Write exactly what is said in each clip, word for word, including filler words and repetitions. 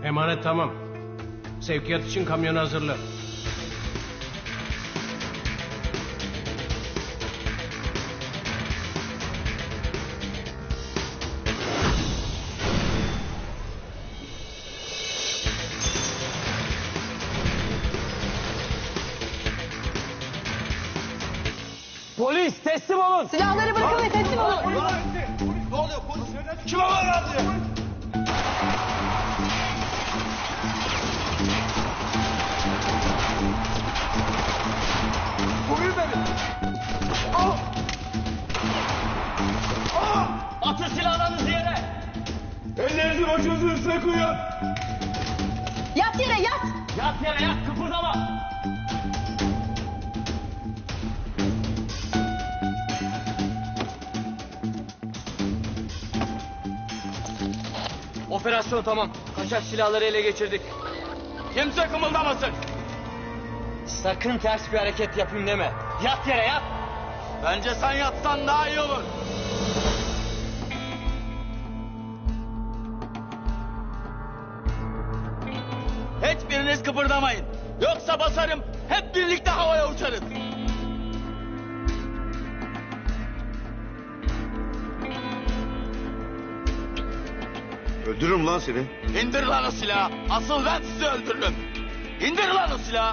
Emanet tamam. Sevkiyat için kamyon hazırla. Polis teslim olun. Silahları bırakın ve teslim olun. Ne oluyor polis? Kim haber verdi? Koyun beni. Al. Al. Atın silahlarınızı yere. Ellerinizi başınızın üstüne koyun. Yat yere yat. Yat yere yat, kıpırdama. Operasyon tamam. Kaçak silahları ele geçirdik. Kimse kımıldamasın. Sakın ters bir hareket yapayım deme. Yat yere yat. Bence sen yatsan daha iyi olur. Hiçbiriniz kıpırdamayın. Yoksa basarım, hep birlikte havaya uçarız. Öldürürüm lan seni. İndir lan o silahı. Asıl ben sizi öldürürüm. İndir lan o silahı.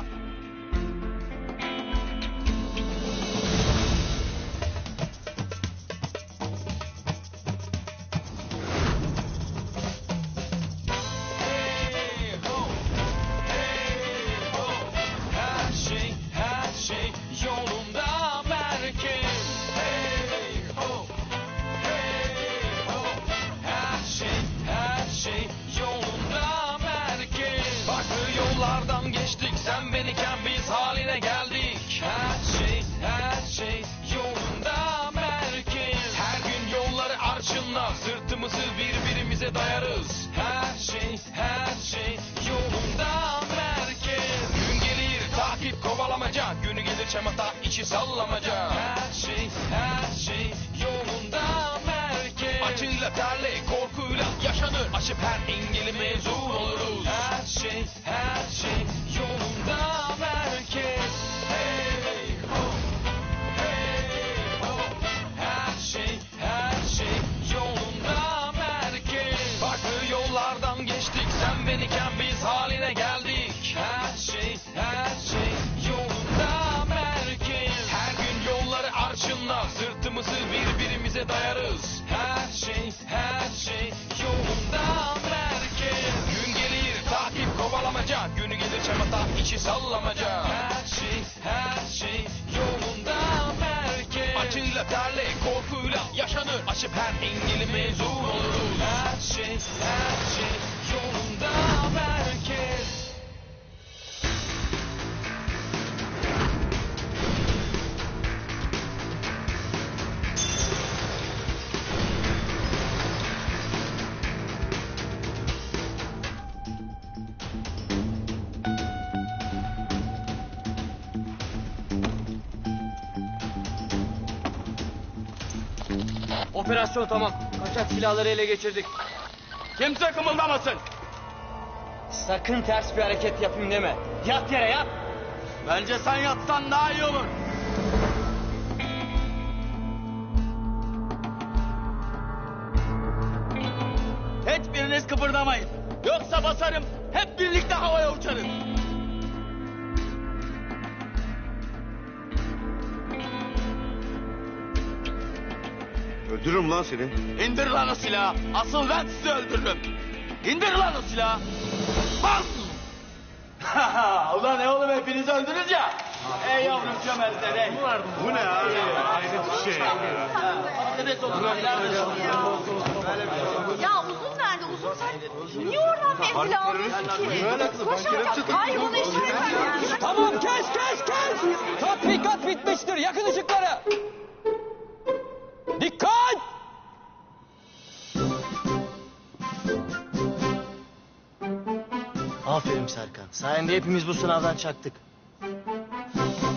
Her şey, her şey yolunda merkez. Hey ho, hey ho. Her şey, her şey yolunda merkez. Farklı yollardan geçtik, sen beniken biz haline geldik. Her şey, her şey yolunda merkez. Her gün yolları arşınla, sırtımızı birbirimize dayarız. Her şey, her şey yolunda merkez. Gün gelir takip kovalamaca, günü gelir çamata içi sallamaca. Her şey, her şey yolunda merkez. Acıyla terle korkuyla yaşanır, aşıp her engeli mezun oluruz. Her şey, her şey yolunda merkez. Hey ho, hey ho. Her şey, her şey yolunda merkez. Farklı yollardan geçtik, sen beniken biz haline geldik. Her şey, her şey yolunda merkez. Her gün yolları arşınla, sırtımızı birbirimize dayarız. Her şey, her şey yolunda merkez. Gün gelir takip kovalamaca, günü gelir çamata içi sallamaca. Her şey, her şey yolunda merkez. Acıyla terle korkuyla yaşanır, aşıp her engeli mezun oluruz. Her şey, her şey yolunda merkez. Operasyon tamam. Kaçak silahları ele geçirdik. Kimse kımıldamasın. Sakın ters bir hareket yapayım deme. Yat yere yat. Bence sen yatsan daha iyi olur. Hiçbiriniz kıpırdamayın. Yoksa basarım, hep birlikte havaya uçarız. Öldürürüm lan seni. İndir lan o silahı. Asıl ben sizi öldürürüm. İndir lan o silahı. Bas! Ulan ne oğlum, hepiniz öldünüz ya. Ey yavrum çömersen ey. Bu ne abi? Hayret bir şey. Patates olun. Ya uzun nerede? Uzun sen niye oradan mevzili alıyorsun ki? Böyle kızım, Koş ben artık. kelepçe Hayır bunu işlemezsen. Tamam kes kes kes. Tatbikat bitmiştir. Yakın ışıkları. Dikkat! Aferin Serkan. Sayende hepimiz bu sınavdan çaktık.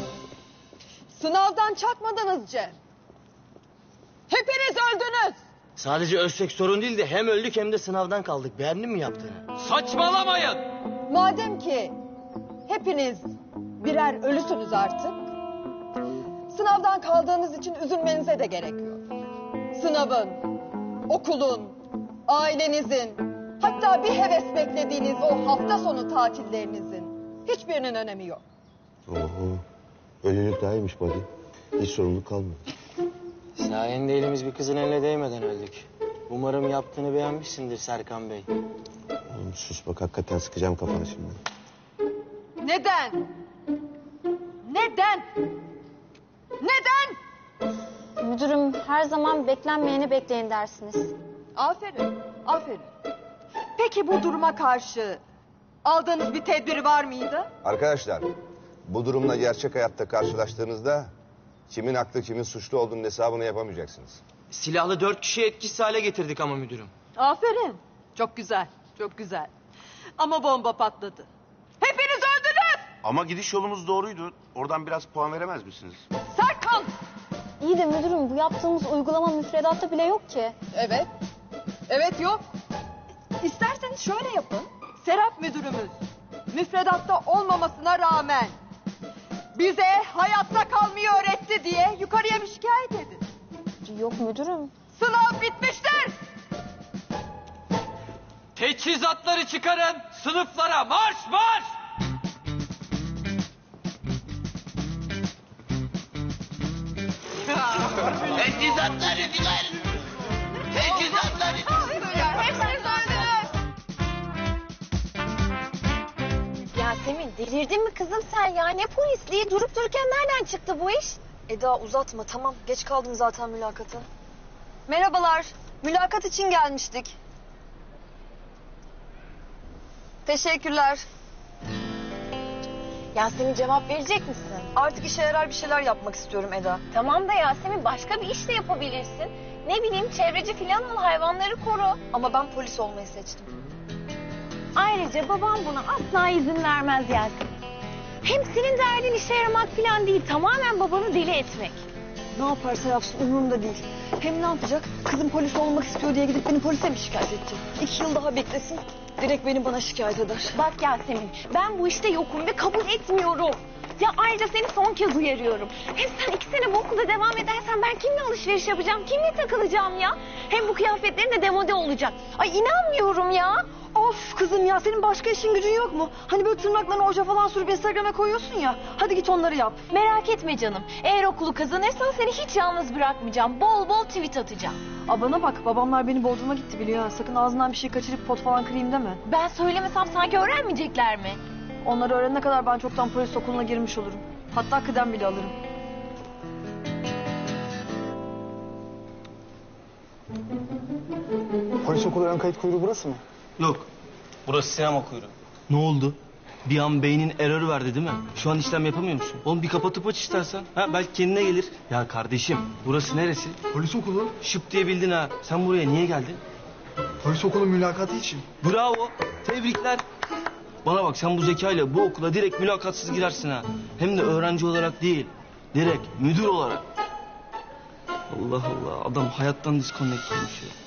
Sınavdan çakmadınız Cem. Hepiniz öldünüz. Sadece ölsek sorun değil de hem öldük hem de sınavdan kaldık. Beğendin mi yaptığını? Saçmalamayın. Madem ki hepiniz birer ölüsünüz artık, sınavdan kaldığınız için üzülmenize de gerek yok. Sınavın, okulun, ailenizin, hatta bir heves beklediğiniz o hafta sonu tatillerinizin hiçbirinin önemi yok. Oho. Ölülük daha iyiymiş buddy. Hiç sorumluluk kalmıyor. Sayende elimiz bir kızın eline değmeden öldük. Umarım yaptığını beğenmişsindir Serkan Bey. Oğlum sus bak, hakikaten sıkacağım kafanı şimdi. Neden? Neden? Neden? Müdürüm her zaman beklenmeyeni bekleyin dersiniz. Aferin, aferin. Peki bu duruma karşı aldığınız bir tedbir var mıydı? Arkadaşlar, bu durumla gerçek hayatta karşılaştığınızda kimin haklı kimin suçlu olduğunun hesabını yapamayacaksınız. Silahlı dört kişiyi etkisiz hale getirdik ama müdürüm. Aferin. Çok güzel, çok güzel. Ama bomba patladı. Hepiniz öldünüz! Ama gidiş yolumuz doğruydu. Oradan biraz puan veremez misiniz? Serkan! İyi de müdürüm bu yaptığımız uygulama müfredatta bile yok ki. Evet, evet yok. İsterseniz şöyle yapın. Serap müdürümüz müfredatta olmamasına rağmen bize hayatta kalmayı öğretti diye yukarıya bir şikayet edin. Yok müdürüm. Sınav bitmiştir! Teçhizatları çıkarın. Sınıflara marş marş. Teçhizatları çıkarın. Teçhizatları Hepiniz öldünüz! Yasemin delirdin mi kızım sen ya? Ne polisliği? Durup dururken nereden çıktı bu iş? Eda uzatma tamam. Geç kaldım zaten mülakata. Merhabalar. Mülakat için gelmiştik. Teşekkürler. Yasemin cevap verecek misin? Artık işe yarar bir şeyler yapmak istiyorum Eda. Tamam da Yasemin başka bir iş de yapabilirsin. Ne bileyim çevreci falan ol, hayvanları koru. Ama ben polis olmayı seçtim. Ayrıca babam buna asla izin vermez Yasemin. Hem senin derdin işe yaramak falan değil, tamamen babanı deli etmek. Ne yaparsa yapsın umurumda değil. Hem ne yapacak? Kızım polis olmak istiyor diye gidip beni polise mi şikayet edecek? İki yıl daha beklesin. Direkt beni bana şikayet eder. Bak Yasemin, ben bu işte yokum ve kabul etmiyorum. Ya ayrıca seni son kez uyarıyorum. Hem sen iki sene bu okulda devam edersen ben kimle alışveriş yapacağım, kimle takılacağım ya? Hem bu kıyafetlerin de demode olacak. Ay inanmıyorum ya. Of kızım ya, senin başka işin gücün yok mu? Hani böyle tırnaklarına oje falan sürüp Instagram'a koyuyorsun ya. Hadi git onları yap. Merak etme canım. Eğer okulu kazanırsan seni hiç yalnız bırakmayacağım. Bol bol tweet atacağım. Aa, bana bak, babamlar beni Bodrum'a gitti biliyor ha. Sakın ağzından bir şey kaçırıp pot falan kırayım deme. Ben söylemesem sanki öğrenmeyecekler mi? Onları öğrenene kadar ben çoktan polis okuluna girmiş olurum. Hatta kıdem bile alırım. Polis okulu ön kayıt kuyruğu burası mı? Yok. Burası sinema kuyruğu. Ne oldu? Bir an beynin error verdi değil mi? Şu an işlem yapamıyor musun? Oğlum bir kapatıp aç istersen. Ha belki kendine gelir. Ya kardeşim burası neresi? Polis okulu. Şıp diye bildin ha. Sen buraya niye geldin? Polis okulu mülakatı için. Bravo. Tebrikler. Bana bak sen bu zekayla bu okula direkt mülakatsız girersin ha. Hem de öğrenci olarak değil. Direkt müdür olarak. Allah Allah adam hayattan disconnect olmuş ya.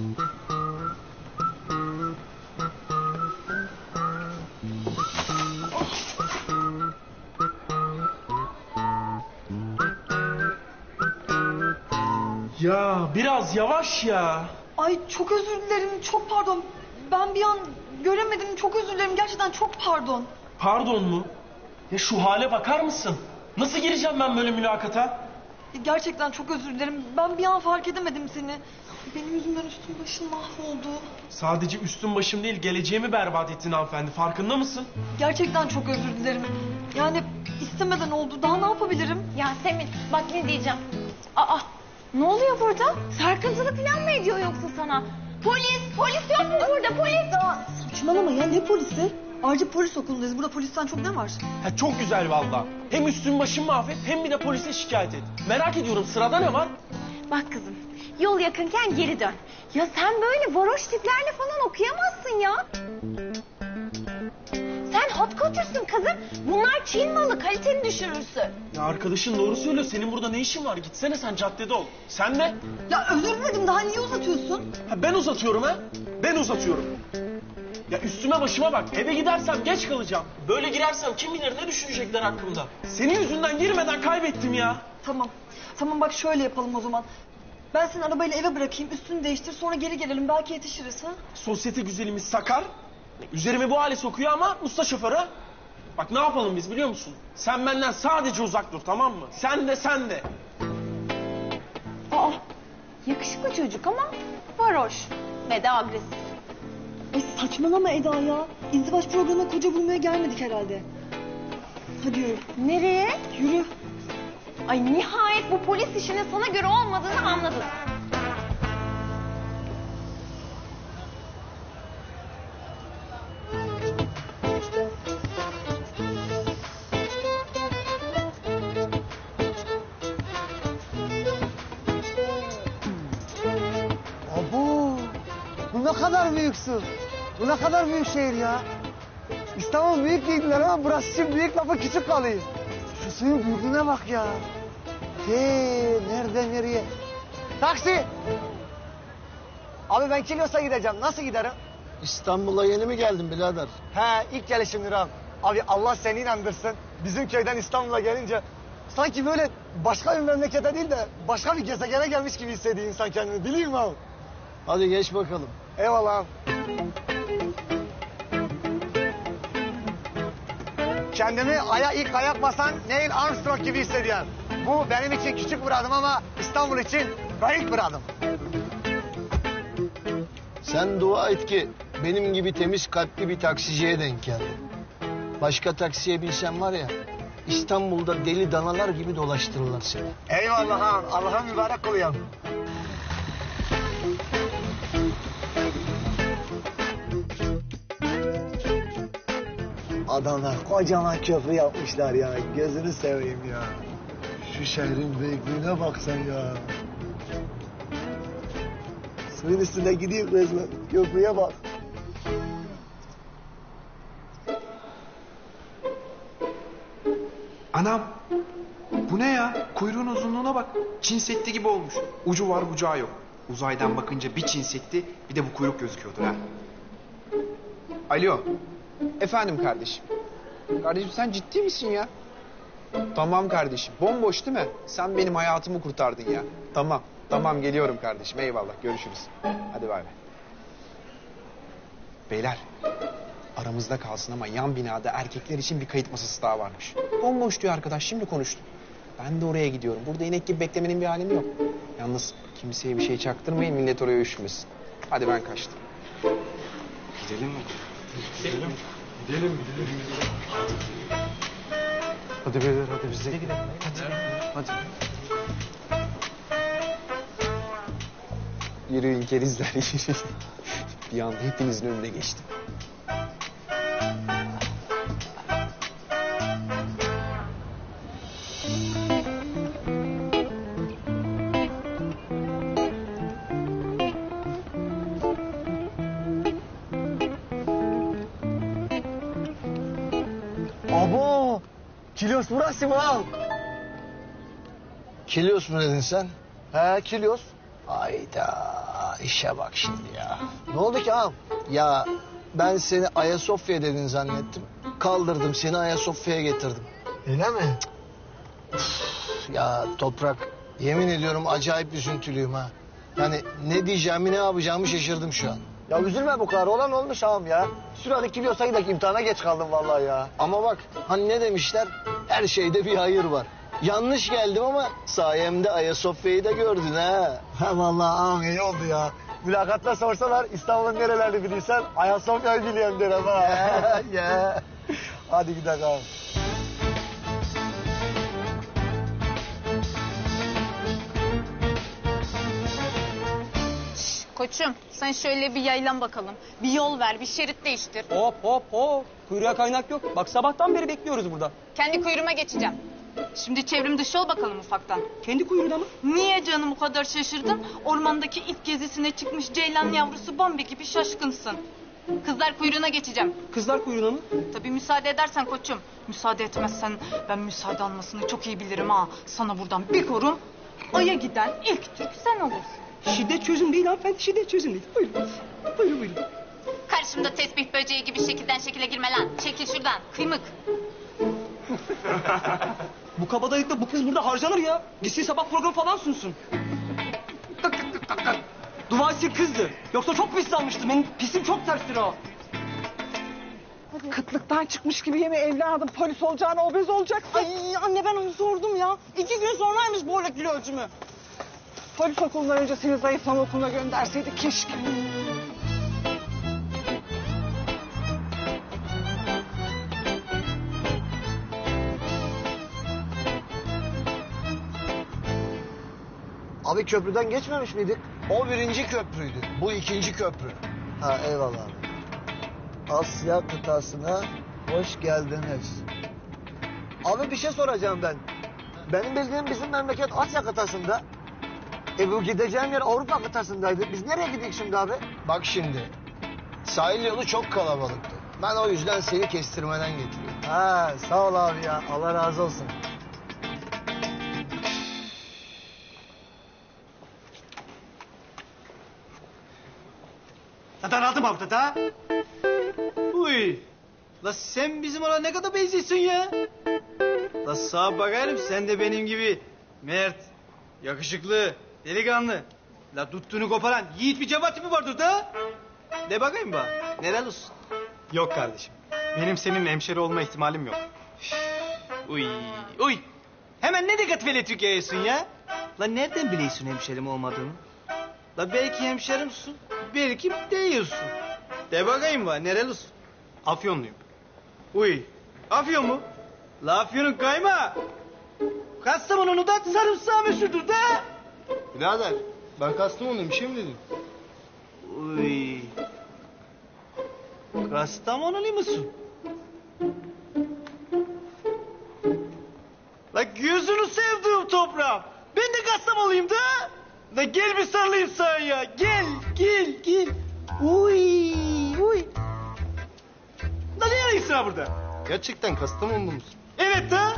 Ya biraz yavaş ya. Ay çok özür dilerim, çok pardon. Ben bir an göremedim, çok özür dilerim. Gerçekten çok pardon. Pardon mu? Ya şu hale bakar mısın? Nasıl gireceğim ben böyle mülakata? Gerçekten çok özür dilerim. Ben bir an fark edemedim seni. Benim yüzümden üstüm başım mahvoldu. Sadece üstüm başım değil, geleceğimi berbat ettin hanımefendi. Farkında mısın? Gerçekten çok özür dilerim. Yani istemeden oldu. Daha ne yapabilirim? Yasemin bak ne diyeceğim. Aa ne oluyor burada? Sarkıntılı falan mı ediyor yoksa sana? Polis, polis yok mu burada polis? Daha saçmalama ya, ne polisi? Ayrıca polis okulundayız. Burada polisten çok ne var? Ha, çok güzel vallahi. Hem üstüm başım mahvet hem bir de polise şikayet et. Merak ediyorum sırada ne var? Bak kızım yol yakınken geri dön. Ya sen böyle varoş tiplerle falan okuyamazsın ya. Sen ot götürsün kızım. Bunlar Çin malı, kaliteni düşürürsün. Ya arkadaşın doğru söylüyor. Senin burada ne işin var? Gitsene sen caddede ol. Sen ne? Ya özür diledim, daha niye uzatıyorsun? Ha, ben uzatıyorum ha. Ben uzatıyorum. Ya üstüme başıma bak. Eve gidersem geç kalacağım. Böyle girersem kim bilir ne düşünecekler hakkımda. Senin yüzünden girmeden kaybettim ya. Tamam. Tamam bak şöyle yapalım o zaman. Ben seni arabayla eve bırakayım, üstünü değiştir, sonra geri gelelim. Belki yetişiriz ha. Sosyete güzelimiz Sakar. Üzerimi bu hale sokuyor ama usta şoför ha. Bak ne yapalım biz biliyor musun? Sen benden sadece uzak dur, tamam mı? Sen de sen de. Aa, yakışıklı çocuk ama varoş ve de agresif. Ay saçmalama Eda ya. İzdivaç programına koca bulmaya gelmedik herhalde. Hadi yürü. Nereye? Yürü. Ay nihayet bu polis işinin sana göre olmadığını anladın. Abo, bu ne kadar büyük su. Bu ne kadar büyük şehir ya. İstanbul büyük dediler ama burası için büyük lafı küçük kalıyor. Şu suyun büyüklüğüne bak ya. Hey, nereden nereye? Taksi! Abi ben Kilyos'a gideceğim. Nasıl giderim? İstanbul'a yeni mi geldin birader? He, ilk gelişim Nurhan. Abi Allah seni inandırsın. Bizim köyden İstanbul'a gelince sanki böyle başka bir memlekete değil de başka bir gezegene gelmiş gibi hissediyor insan kendini. Biliyor musun abi? Hadi geç bakalım. Eyvallah abi. Kendimi aya ilk ayak basan Neil Armstrong gibi hissediyorum. Bu benim için küçük bir adım ama İstanbul için büyük bir adım. Sen dua et ki benim gibi temiz kalpli bir taksiciye denk geldin. Başka taksiye binsen var ya, İstanbul'da deli danalar gibi dolaştırırlar seni. Eyvallah ağam. Allah'a mübarek kılıyım. Adamlar kocaman köprü yapmışlar ya. Gözünü seveyim ya. Şu şehrin büyüklüğüne bak sen ya. Suyun üstünde gidiyor resmen. Köprüye bak. Anam, bu ne ya? Kuyruğun uzunluğuna bak. Çin Seddi gibi olmuş. Ucu var bucağı yok. Uzaydan bakınca bir Çin Seddi bir de bu kuyruk gözüküyordur ha. Alo. Efendim kardeşim. Kardeşim sen ciddi misin ya? Tamam kardeşim. Bomboş değil mi? Sen benim hayatımı kurtardın ya. Tamam. Tamam geliyorum kardeşim. Eyvallah. Görüşürüz. Hadi bay bay. Beyler. Aramızda kalsın ama yan binada erkekler için bir kayıt masası daha varmış. Bomboş diyor arkadaş. Şimdi konuştum. Ben de oraya gidiyorum. Burada inek gibi beklemenin bir alemi yok. Yalnız kimseye bir şey çaktırmayın. Millet oraya üşümesin. Hadi ben kaçtım. Gidelim mi? Gidelim. Gidelim, gidelim. Hadi beyler hadi biz de gidelim. Hadi. Hadi. Yürüyün kerizler yürüyün. Bir anda hepinizin önüne geçtim. Abo! Kilyos burası mı al? Kilyos mu dedin sen? He, Kilyos. Hayda, işe bak şimdi ya. Ne oldu ki ağam? Ya ben seni Ayasofya dedin zannettim. Kaldırdım seni Ayasofya'ya getirdim. Öyle mi? Ya Toprak, yemin ediyorum acayip üzüntülüyüm ha. Yani ne diyeceğimi ne yapacağımı şaşırdım şu an. Ya üzülme bu kadar. Olan olmuş ağam ya. Sürekli Kilyos'a gidelim, imtihana geç kaldım vallahi ya. Ama bak hani ne demişler? Her şeyde bir hayır var. Yanlış geldim ama sayemde Ayasofya'yı da gördün ha. Ha vallahi ağam iyi oldu ya. Mülakatta sorsalar İstanbul'un nerelerini bilirsen Ayasofya'yı biliyorum derim ha. Ya. Hadi gidelim ağam. Koçum sen şöyle bir yaylan bakalım. Bir yol ver, bir şerit değiştir. Hop hop hop. Kuyruğa kaynak yok. Bak sabahtan beri bekliyoruz burada. Kendi kuyruğuma geçeceğim. Şimdi çevrim dışı ol bakalım ufaktan. Kendi kuyruğuna mı? Niye canım bu kadar şaşırdın? Ormandaki ilk gezisine çıkmış ceylan yavrusu Bambi gibi şaşkınsın. Kızlar kuyruğuna geçeceğim. Kızlar kuyruğuna mı? Tabii müsaade edersen koçum. Müsaade etmezsen ben müsaade almasını çok iyi bilirim ha. Sana buradan bir korum. Ay'a giden ilk Türk sen olursun. Şiddet çözüm değil hanımefendi, şiddet çözüm değil. Buyurun, buyurun, buyurun. Karşımda tesbih böceği gibi şekilden şekile girme lan. Çekil şuradan kıymık. Bu kabadayılıkta bu kız burada harcanır ya. Gitsin sabah programı falan sunsun. Dua etsin kızdı. Yoksa çok pislenmişti. Benim pisim çok terstir ha. Kıtlıktan çıkmış gibi yeme evladım. Polis olacağına obez olacaksın. Ay anne ben onu sordum ya. İki gün sonraymış bu arada kilo ölçümü. Polis okulundan önce seni zayıflama okuluna gönderseydi keşke. Abi köprüden geçmemiş miydik? O birinci köprüydü. Bu ikinci köprü. Ha eyvallah abi. Asya kıtasına hoş geldiniz. Abi bir şey soracağım ben. Benim bildiğim bizim memleket Asya kıtasında. E bu gideceğim yer Avrupa kıtasındaydı. Biz nereye gidiyoruz şimdi abi? Bak şimdi. Sahil yolu çok kalabalıktı. Ben o yüzden seni kestirmeden getiriyorum. Ha sağ ol abi ya. Allah razı olsun. Zaten aldım abi ha. Uy. La sen bizim ona ne kadar benziyorsun ya. La sağa bakarım sen de benim gibi mert, yakışıklı, delikanlı. La tuttuğunu koparan yiğit bir cevap tipi vardır da. De bakayım bana. Nerel olsun? Yok kardeşim. Benim senin hemşeri olma ihtimalim yok. Uy, uy. Hemen ne dikkat veli Türkiye'yesin ya? La nereden biliyorsun hemşerim olmadığını? La belki hemşerimsin, belki değilsin. De bakayım bana, nerelisin? Afyonluyum. Uy, Afyon mu? La Afyon'un kayma. Kastamonu'nu da sarımsağı meşhurdur da. Birader ben Kastamonu'yum şimdi dedim. Uy. Kastamonulu musun? La gözünü sevdiğim toprağım. Ben de Kastamonuluyum da. La gel bir sarılayım sana ya. Gel, gel, gel. Uy, uy. La ne arıyorsun ha burada? Gerçekten Kastamonulu musun? Evet da.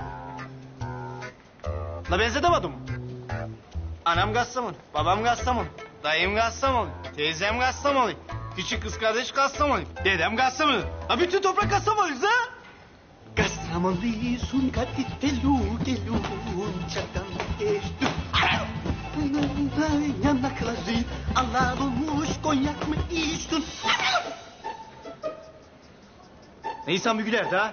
La benzetemedim. Anam Kastamonu, babam Kastamonu, dayım Kastamonu, teyzem Kastamonu, küçük kız kardeş Kastamonu, dedem Kastamonu. La bütün toprak Kastamonuyuz ha? Kastamonuysun kaditelu gelu çakan geçti. Yanakları Allah olmuş konyak mı içtin? Ne insan bir güler de ha?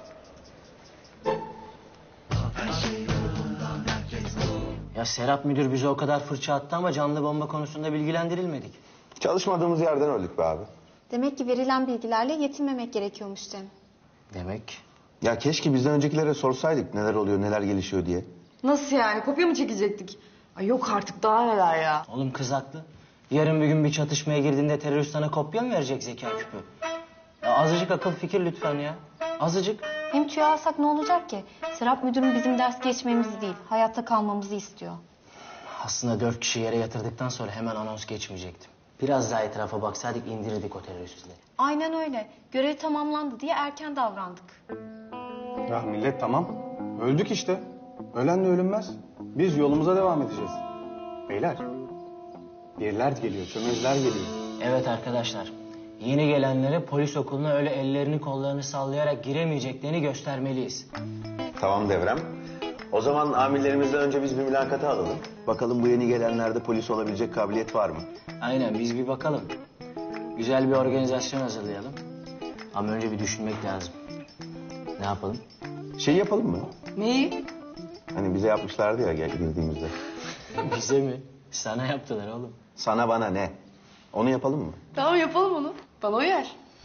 Ya Serap müdür bize o kadar fırça attı ama canlı bomba konusunda bilgilendirilmedik. Çalışmadığımız yerden öldük be abi. Demek ki verilen bilgilerle yetinmemek gerekiyormuş Cem. Demek? Ya keşke bizden öncekilere sorsaydık neler oluyor, neler gelişiyor diye. Nasıl yani? Kopya mı çekecektik? Ay yok artık daha neler ya. Oğlum kız haklı. Yarın bir gün bir çatışmaya girdiğinde terörist sana kopya mı verecek zeka küpü? Ya azıcık akıl fikir lütfen ya. Azıcık. Hem tüyo alsak ne olacak ki? Serap müdürüm bizim ders geçmemizi değil, hayatta kalmamızı istiyor. Aslında dört kişi yere yatırdıktan sonra hemen anons geçmeyecektim. Biraz daha etrafa baksaydık indirirdik o teröristleri. Aynen öyle. Görev tamamlandı diye erken davrandık. Ya millet tamam. Öldük işte. Ölenle ölünmez. Biz yolumuza devam edeceğiz. Beyler. Biriler geliyor, çömezler geliyor. Evet arkadaşlar. Yeni gelenlere polis okuluna öyle ellerini kollarını sallayarak giremeyeceklerini göstermeliyiz. Tamam Devrem. O zaman amirlerimizden önce biz bir mülakata alalım. Bakalım bu yeni gelenlerde polis olabilecek kabiliyet var mı? Aynen biz bir bakalım. Güzel bir organizasyon hazırlayalım. Ama önce bir düşünmek lazım. Ne yapalım? Şey yapalım mı? Neyi? Hani bize yapmışlardı ya gel girdiğimizde. Bize mi? Sana yaptılar oğlum. Sana bana ne? Onu yapalım mı? Tamam yapalım onu. Bana uyar.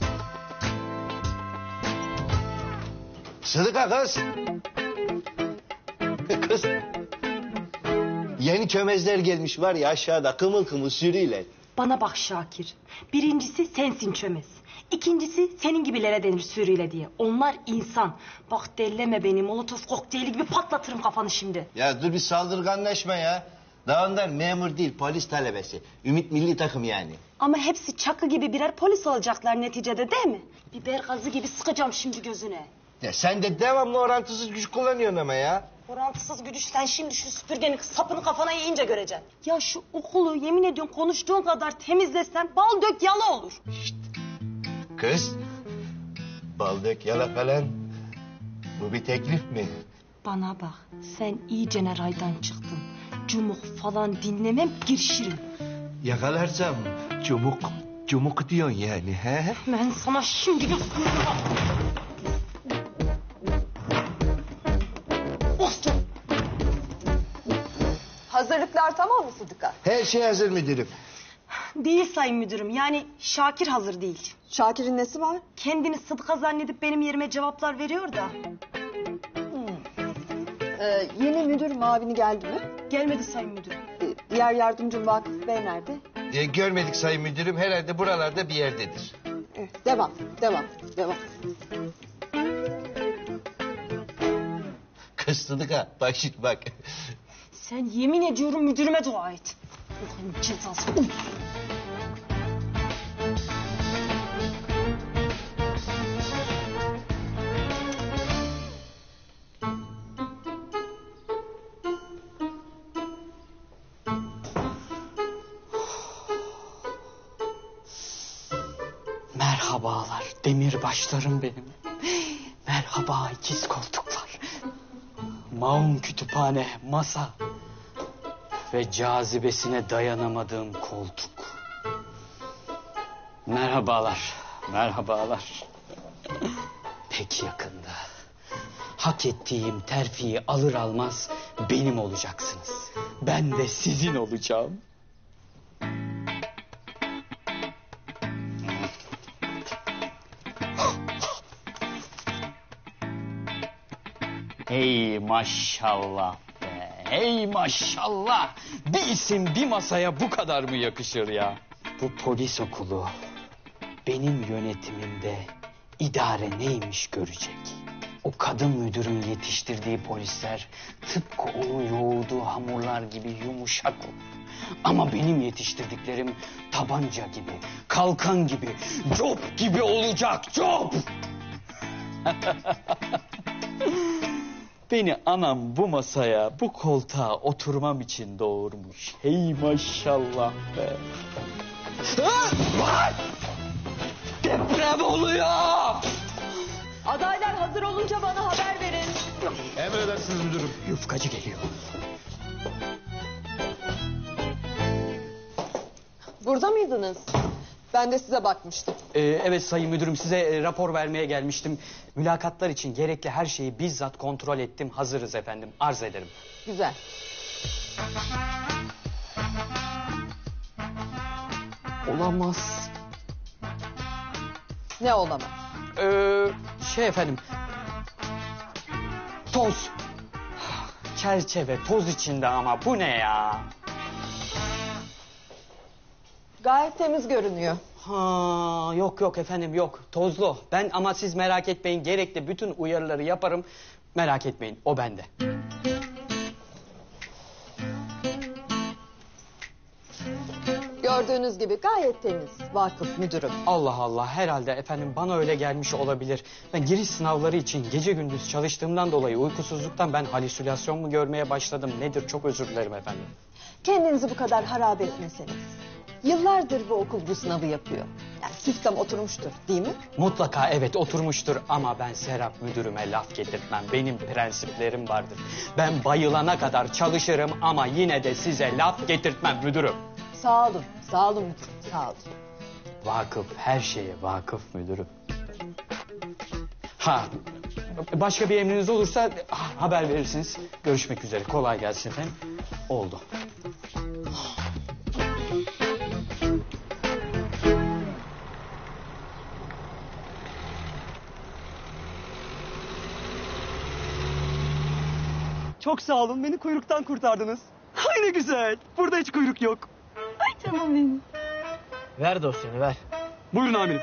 Sıdıka kız. Kız. Yeni çömezler gelmiş var ya aşağıda kımıl kımıl sürüyle. Bana bak Şakir. Birincisi sensin çömez. İkincisi senin gibilere denir sürüyle diye. Onlar insan. Bak delleme beni molotof kokteyli gibi patlatırım kafanı şimdi. Ya dur bir saldırganlaşma ya. Daha onlar memur değil, polis talebesi. Ümit milli takım yani. Ama hepsi çakı gibi birer polis olacaklar neticede değil mi? Biber gazı gibi sıkacağım şimdi gözüne. Ya sen de devamlı orantısız güç kullanıyorsun ama ya. Orantısız güdüş sen şimdi şu süpürgenin sapını kafana yiyince göreceksin. Ya şu okulu yemin ediyorum konuştuğun kadar temizlesen bal dök yala olur. Kız, bal dök yala falan. Bu bir teklif mi? Bana bak sen iyice raydan çıktın. Cumuk falan dinlemem girişirim. Yakalarsam cumuk, cumuk diyorsun yani he? Ben sana şimdi gösteririm. Hazırlıklar tamam mı Sıdıka? Her şey hazır müdürüm. Değil sayın müdürüm yani Şakir hazır değil. Şakir'in nesi var? Kendini Sıdıka zannedip benim yerime cevaplar veriyor da. Ee, yeni müdür mavini geldi mi? Gelmedi sayın müdürüm. Ee, diğer yardımcım Vakıf Bey nerede? E, görmedik sayın müdürüm, herhalde buralarda bir yerdedir. Evet, devam, devam, devam. Kız Sıdıka, bak şimdi bak. Sen yemin ediyorum müdürüme dua et. Allah'ın cezası. Uf. Merhabalar demir başlarım benim. Merhaba ikiz koltuklar. Maun kütüphane, masa. Ve cazibesine dayanamadığım koltuk. Merhabalar, merhabalar. Pek yakında hak ettiğim terfiyi alır almaz benim olacaksınız. Ben de sizin olacağım. Hey maşallah be, hey maşallah. Bir isim bir masaya bu kadar mı yakışır ya? Bu polis okulu benim yönetimimde idare neymiş görecek. O kadın müdürün yetiştirdiği polisler tıpkı onun yoğurduğu hamurlar gibi yumuşak olur. Ama benim yetiştirdiklerim tabanca gibi, kalkan gibi, cop gibi olacak, cop! Beni anam bu masaya, bu koltuğa oturmam için doğurmuş. Hey maşallah be. Ah! Vay! Deprem oluyor! Adaylar hazır olunca bana haber verin. Emredersiniz müdürüm. Yufkacı geliyor. Burada mıydınız? Ben de size bakmıştım. Ee, evet sayın müdürüm, size e, rapor vermeye gelmiştim. Mülakatlar için gerekli her şeyi bizzat kontrol ettim. Hazırız efendim, arz ederim. Güzel. Olamaz. Ne olamaz? Ee, şey efendim. Toz. Çerçeve toz içinde ama bu ne ya? Gayet temiz görünüyor. Ha, yok yok efendim yok. Tozlu. Ben ama siz merak etmeyin. Gerekli bütün uyarıları yaparım. Merak etmeyin. O bende. Gördüğünüz gibi gayet temiz Vakıf müdürüm. Allah Allah, herhalde efendim bana öyle gelmiş olabilir. Ben giriş sınavları için gece gündüz çalıştığımdan dolayı uykusuzluktan ben halüsinasyon mu görmeye başladım nedir, çok özür dilerim efendim. Kendinizi bu kadar harap etmeseniz. Yıllardır bu okul bu sınavı yapıyor. Yani sistem oturmuştur değil mi? Mutlaka evet oturmuştur ama ben Serap müdürüme laf getirtmem. Benim prensiplerim vardır. Ben bayılana kadar çalışırım ama yine de size laf getirtmem müdürüm. Sağ olun, sağ olun müdürüm, sağ olun. Vakıf, her şeye vakıf müdürüm. Ha, başka bir emriniz olursa haber verirsiniz. Görüşmek üzere, kolay gelsin efendim. Oldu. Çok sağ olun, beni kuyruktan kurtardınız. Ay ne güzel, burada hiç kuyruk yok. Ay canım benim. Ver dosyanı ver. Buyurun amirim.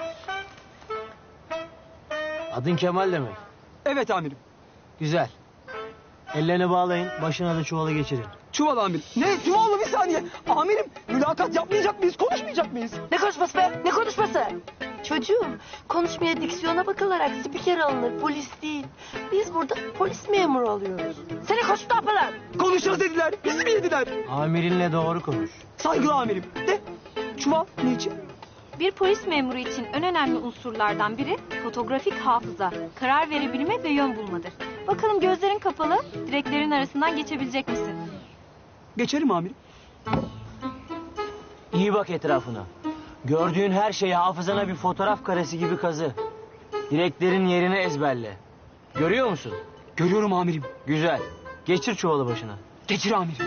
Adın Kemal demek. Evet amirim. Güzel. Ellerini bağlayın, başına da çuvalı geçirin. Çuval amirim. Ne? Çuval mı? Bir saniye. Amirim mülakat yapmayacak mıyız? Konuşmayacak mıyız? Ne konuşması be? Ne konuşması? Çocuğum, konuşmaya diksiyona bakılarak spiker alınır, polis değil. Biz burada polis memuru alıyoruz. Seni koşup ne yapalım? Konuşacağız dediler. Bizi mi yediler? Amirinle doğru konuş. Saygılı amirim. De. Çuval ne için? Bir polis memuru için en önemli unsurlardan biri fotoğrafik hafıza, karar verebilme ve yön bulmadır. Bakalım gözlerin kapalı, direklerin arasından geçebilecek misin? Geçerim amirim. İyi bak etrafına. Gördüğün her şeyi hafızana bir fotoğraf karesi gibi kazı. Direklerin yerini ezberle. Görüyor musun? Görüyorum amirim. Güzel. Geçir çuvalı başına. Geçir amirim.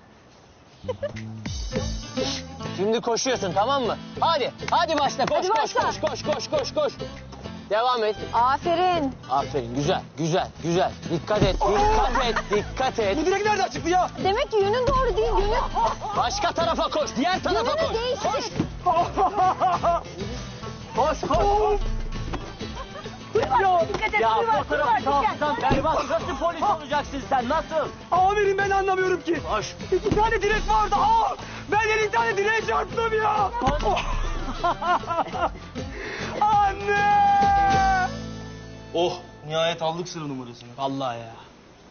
Şimdi koşuyorsun, tamam mı? Hadi, hadi başla. Koş, Hadi koş, başla. koş, koş, koş, koş, koş. Devam et. Aferin. Aferin, güzel, güzel, güzel. Dikkat et, dikkat et, dikkat et. Bu direk nereden çıktı ya? Demek ki yönün doğru değil, yönün... Başka tarafa koş, diğer tarafa Yönünü koş. değiştir. Koş. Koş, koş. Ya, Dikkat et, Ya dur var, dur fotoğrafı var, dikkat. hafızan berbat. Nasıl polis olacaksın sen, nasıl? amirim ben anlamıyorum ki. Koş. İki tane direk vardı. Aa, ben elli tane direğe çarptım ya. Anne! Oh nihayet aldık sıra numarasını. Vallahi ya.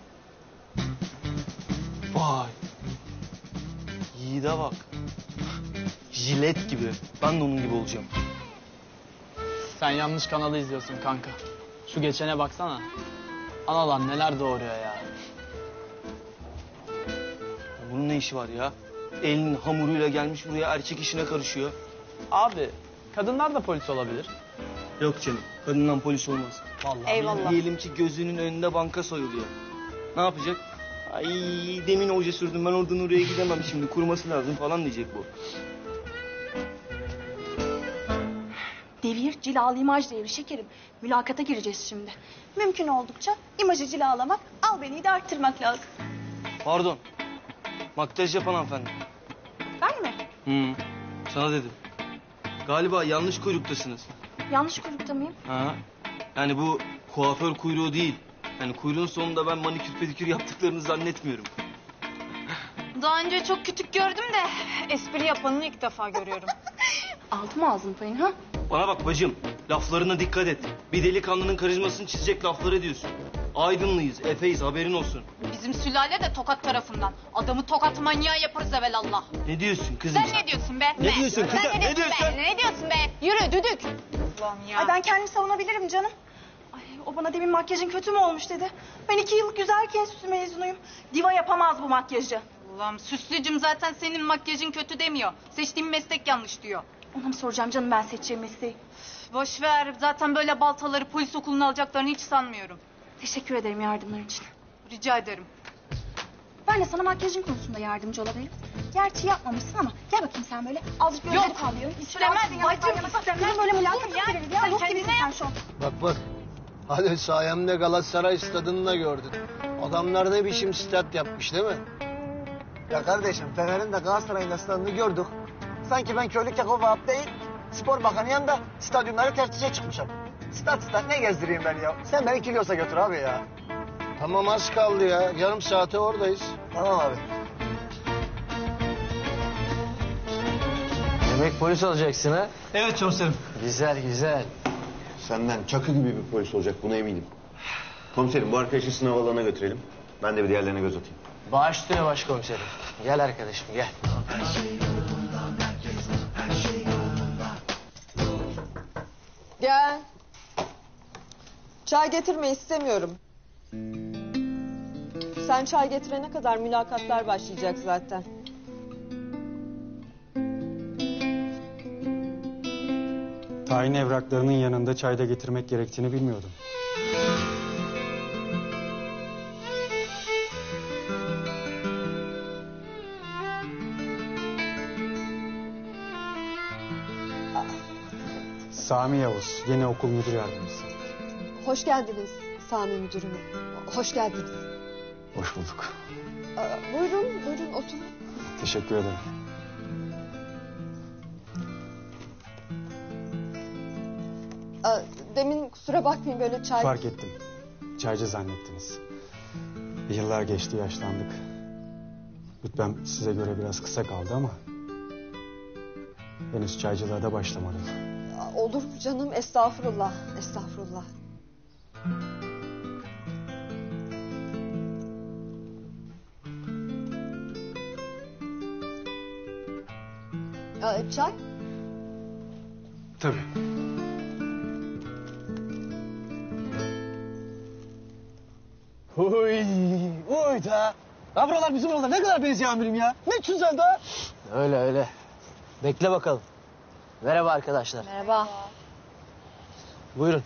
Vay. Yiğide bak. Jilet gibi. Ben de onun gibi olacağım. Sen yanlış kanalı izliyorsun kanka. Şu geçene baksana. Analar neler doğuruyor ya. Bunun ne işi var ya? Elinin hamuruyla gelmiş buraya erkek işine karışıyor. Abi kadınlar da polis olabilir. Yok canım. Kadından polis olmaz. Vallahi. Eyvallah. Diyelim ki gözünün önünde banka soyuluyor. Ne yapacak? Ay demin oje sürdüm ben oradan oraya gidemem şimdi kuruması lazım falan diyecek bu. Devir, cilalı imaj devri şekerim. Mülakata gireceğiz şimdi. Mümkün oldukça imajı cilalamak, albeniyi de arttırmak lazım. Pardon. Makyaj yapan hanımefendi. Ben mi? Hı. Sana dedim. Galiba yanlış kuyruktasınız. Yanlış kuyrukta mıyım? Ha. Yani bu kuaför kuyruğu değil. Yani kuyruğun sonunda ben manikür pedikür yaptıklarını zannetmiyorum. Daha önce çok küçük gördüm de espri yapanını ilk defa görüyorum. Aldı mı ağzın payını ha? Bana bak bacım, laflarına dikkat et. Bir delikanlının karizmasını çizecek laflar ediyorsun. Aydınlıyız, efeyiz, haberin olsun. Bizim sülale de Tokat tarafından. Adamı Tokat manyağı yaparız evelallah. Ne diyorsun kızım Sen ne diyorsun be? Ne diyorsun kızım, Sen ne diyorsun? Be? Ne diyorsun be? Yürü düdük. Ulan ya. Ay ben kendimi savunabilirim canım. Ay o bana demin makyajın kötü mü olmuş dedi. Ben iki yıllık güzelken süsü mezunuyum. Diva yapamaz bu makyajı. Ulan süslücüm zaten senin makyajın kötü demiyor. Seçtiğin meslek yanlış diyor. Ona mı soracağım canım ben seçeceğim mesleği? Boş ver. Zaten böyle baltaları polis okuluna alacaklarını hiç sanmıyorum. Teşekkür ederim yardımlar için. Rica ederim. Ben de sana makyajın konusunda yardımcı olabilirim. Gerçi yapmamışsın ama gel bakayım sen böyle azıcık Yok, gözleri kalıyor. istemez bacım, istemez. Böyle mülakat Oğlum ya, görevi ya. sen Yok kendine gibisin sen yap. şu an. Bak bak. Hadi sayemde Galatasaray stadını da gördün. Adamlar ne biçim stat yapmış değil mi? Ya kardeşim Fener'in de Galatasaray'ın da stadını gördük. Sanki ben köylük Keko Vahap değil, spor bakanı yanında stadyumları teftişe çıkmışım. Stat stat ne gezdireyim ben ya? Sen beni Kilyos'a götür abi ya. Tamam az kaldı ya. Yarım saate oradayız. Tamam abi. Demek polis olacaksın ha? Evet komiserim. Güzel, güzel. Senden çakı gibi bir polis olacak buna eminim. Komiserim bu arkadaşı sınav alanına götürelim. Ben de bir diğerlerine göz atayım. Baş üstüne başkomiserim. Gel arkadaşım, gel. Gel. Çay getirme istemiyorum. Sen çay getirene kadar mülakatlar başlayacak zaten. Tayin evraklarının yanında çayda getirmek gerektiğini bilmiyordum. Sami Yavuz, yeni okul müdür yardımcısı. Hoş geldiniz Sami Müdürüm. Hoş geldiniz. Hoş bulduk. Aa, buyurun, buyurun oturun. Teşekkür ederim. Aa, demin kusura bakmayın böyle çay... Fark ettim. Çaycı zannettiniz. Yıllar geçti, yaşlandık. Rütbem size göre biraz kısa kaldı ama... ...henüz çaycılığa da başlamadım. Olur mu canım? Estağfurullah, estağfurullah. Ee, çay? Tabii. Uy, uy da. Ya buralar bizim oralar ne kadar benziyor amirim ya. Ne güzel da. Öyle öyle. Bekle bakalım. Merhaba arkadaşlar. Merhaba. Buyurun.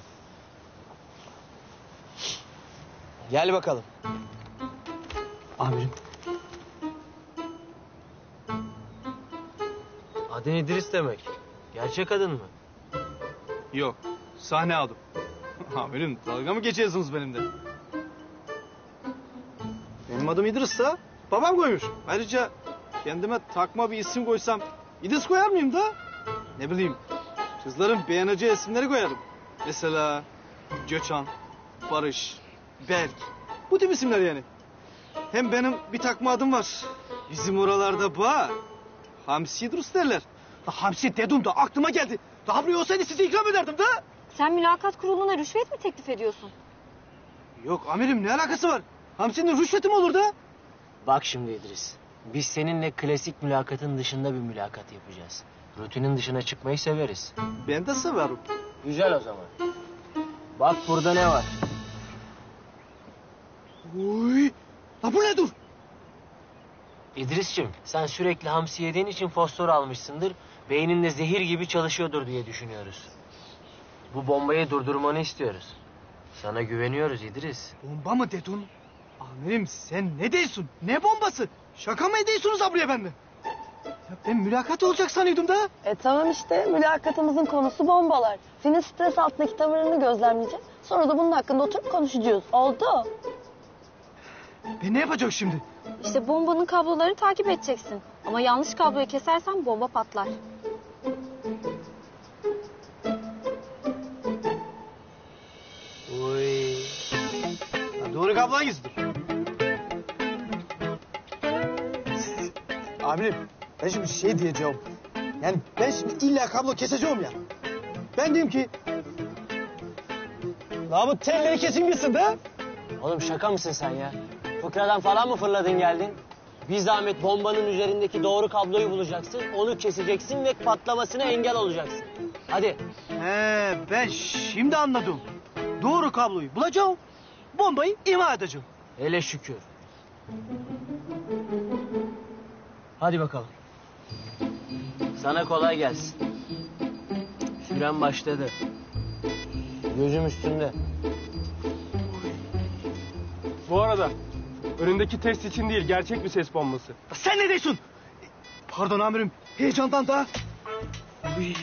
Gel bakalım. Amirim. Adın İdris demek. Gerçek adın mı? Yok. Sahne aldım. Amirim dalga mı geçiyorsunuz benimle? Benim adım İdris da babam koymuş. Ayrıca kendime takma bir isim koysam İdris koyar mıyım da? Ne bileyim kızların beğeneceği isimleri koyarım. Mesela Göçan, Barış, Berk. Bu tip isimler yani. Hem benim bir takma adım var. Bizim oralarda bağ. Hamsi İdris derler. Da Hamsi dedim da aklıma geldi. Daha buraya olsaydı size ikram ederdim da. Sen mülakat kuruluna rüşvet mi teklif ediyorsun? Yok amirim ne alakası var? Hamsi'nin rüşveti mi olur da? Bak şimdi İdris. Biz seninle klasik mülakatın dışında bir mülakat yapacağız. Rutinin dışına çıkmayı severiz. Ben de severim. Güzel o zaman. Bak burada ne var? Uy, ha bu ne dur? İdris'cim sen sürekli hamsi yediğin için fosfor almışsındır. Beyninde zehir gibi çalışıyordur diye düşünüyoruz. Bu bombayı durdurmanı istiyoruz. Sana güveniyoruz İdris. Bomba mı dedin? Amirim sen ne diyorsun? Ne bombası? Şaka mı ediyorsunuz ablaya bende? Ya ben mülakat olacak sanıyordum da. E tamam işte mülakatımızın konusu bombalar. Senin stres altındaki tavırlarını gözlemleyeceğiz. Sonra da bunun hakkında oturup konuşacağız. Oldu. Ben ne yapacağım şimdi? İşte bombanın kablolarını takip edeceksin. Ama yanlış kabloyu kesersen bomba patlar. Uy. Ya doğru kablo hangisidir? Amirim ben şimdi şey diyeceğim. Yani ben şimdi illa kablo keseceğim ya. Ben diyeyim ki... La bu telleri kesin gitsin be. Oğlum şaka mısın sen ya? Fıkradan falan mı fırladın geldin? Bir zahmet bombanın üzerindeki doğru kabloyu bulacaksın. Onu keseceksin ve patlamasına engel olacaksın. Hadi. He ben şimdi anladım. Doğru kabloyu bulacağım. Bombayı imha edeceğim. Hele şükür. Hadi bakalım. Sana kolay gelsin. Süren başladı. Gözüm üstünde. Bu arada önündeki test için değil gerçek bir ses bombası. Sen ne diyorsun? Pardon amirim heyecandan da. Uy.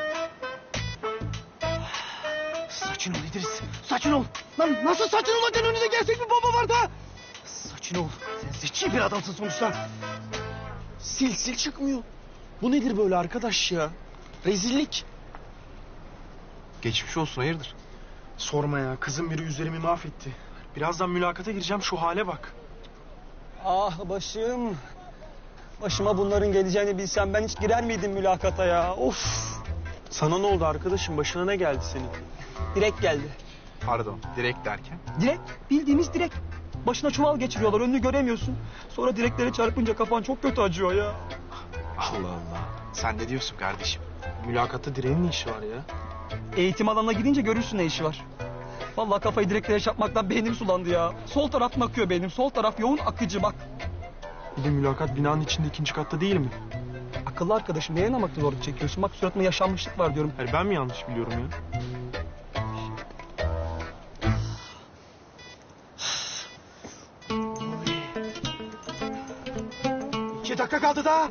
Sakin ol İdris. Sakin ol. Lan nasıl sakin olacaksın önünde gerçek bir bomba var da. Sakin ol. Sen zeki bir adamsın sonuçta. Sil sil çıkmıyor. Bu nedir böyle arkadaş ya? Rezillik. Geçmiş olsun hayırdır? Sorma ya kızım biri üzerimi mahvetti. Birazdan mülakata gireceğim şu hale bak. Ah başım. Başıma bunların geleceğini bilsem ben hiç girer miydim mülakata ya? Of. Sana ne oldu arkadaşım başına ne geldi senin? Direkt geldi. Pardon, direkt derken? Direkt bildiğiniz direkt. Başına çuval geçiriyorlar önünü göremiyorsun. Sonra direklere çarpınca kafan çok kötü acıyor ya. Allah Allah. Sen ne diyorsun kardeşim? Mülakatta direğin ne işi var ya? Eğitim alanına gidince görürsün ne işi var. Vallahi kafayı direklere çarpmaktan beynim sulandı ya. Sol taraftan akıyor beynim. Sol taraf yoğun akıcı bak. Bir de mülakat binanın içinde ikinci katta değil mi? Akıllı arkadaşım neye namakta zorluk çekiyorsun? Bak suratında yaşanmışlık var diyorum. Hayır ben mi yanlış biliyorum ya? İki dakika kaldı daha.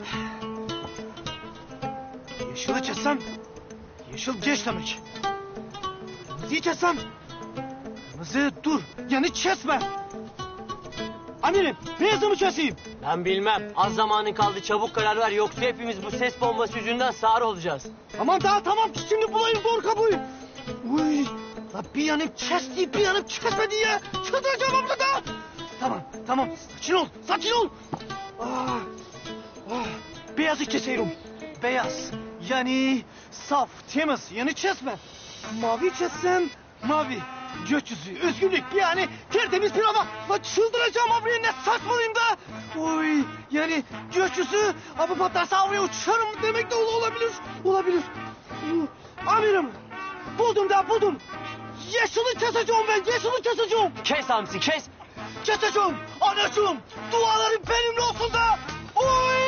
Yeşili kessem, yeşil geç demek. Kırmızıyı kessem, kırmızı dur, yani kesme. Amirim, beyazı mı keseyim? Ben bilmem. Az zamanın kaldı. Çabuk karar ver. Yoksa hepimiz bu ses bombası yüzünden sağır olacağız. Aman daha tamam ki şimdi bulayım doğru kabloyu. Uy, la bir yanım kesti, bir yanım kesmedi ya. Çıldıracağım abla da. Tamam, tamam. Sakin ol, sakin ol. Ah, ah. Beyaz içeceğim. Beyaz. Yani saf, temiz. Yani çesme. Mavi içesem mavi. Gökyüzü, özgürlük yani tertemiz bir hava. La çıldıracağım abi, ne saçmalıyım da. Oy yani gökyüzü abi patlarsa havaya uçarım demek de olabilir. Olabilir. Amirim buldum da buldum. Yeşili keseceğim ben, yeşili keseceğim. Kes Hamsi kes. Keseceğim anacığım. Duaların benimle olsun da. Oy!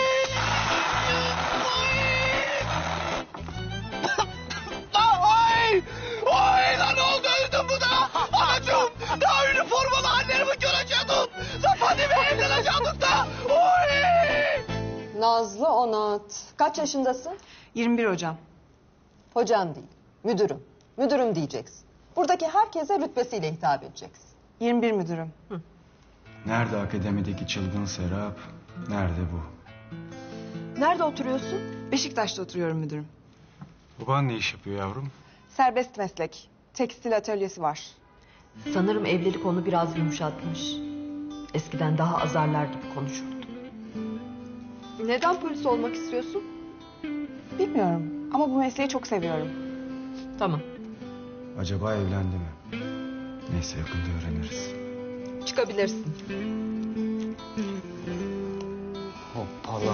Oy! Oy lan oldu öldüm bu da. Anacığım daha üniformalı annelerimi görecektim. Zafanime evlenecektik da. Oy! Nazlı Onat. Kaç yaşındasın? yirmi bir hocam. Hocam değil, müdürüm. Müdürüm diyeceksin. Buradaki herkese rütbesiyle hitap edeceksin. yirmi bir müdürüm. Hı. Nerede akademideki çılgın Serap? Nerede bu? Nerede oturuyorsun? Beşiktaş'ta oturuyorum müdürüm. Baban ne iş yapıyor yavrum? Serbest meslek. Tekstil atölyesi var. Sanırım evlilik onu biraz yumuşatmış. Eskiden daha azarlar gibi konuşurdu. Neden polis olmak istiyorsun? Bilmiyorum ama bu mesleği çok seviyorum. Tamam. Acaba evlendi mi? Neyse yakında öğreniriz. Çıkabilirsin. Hoppala.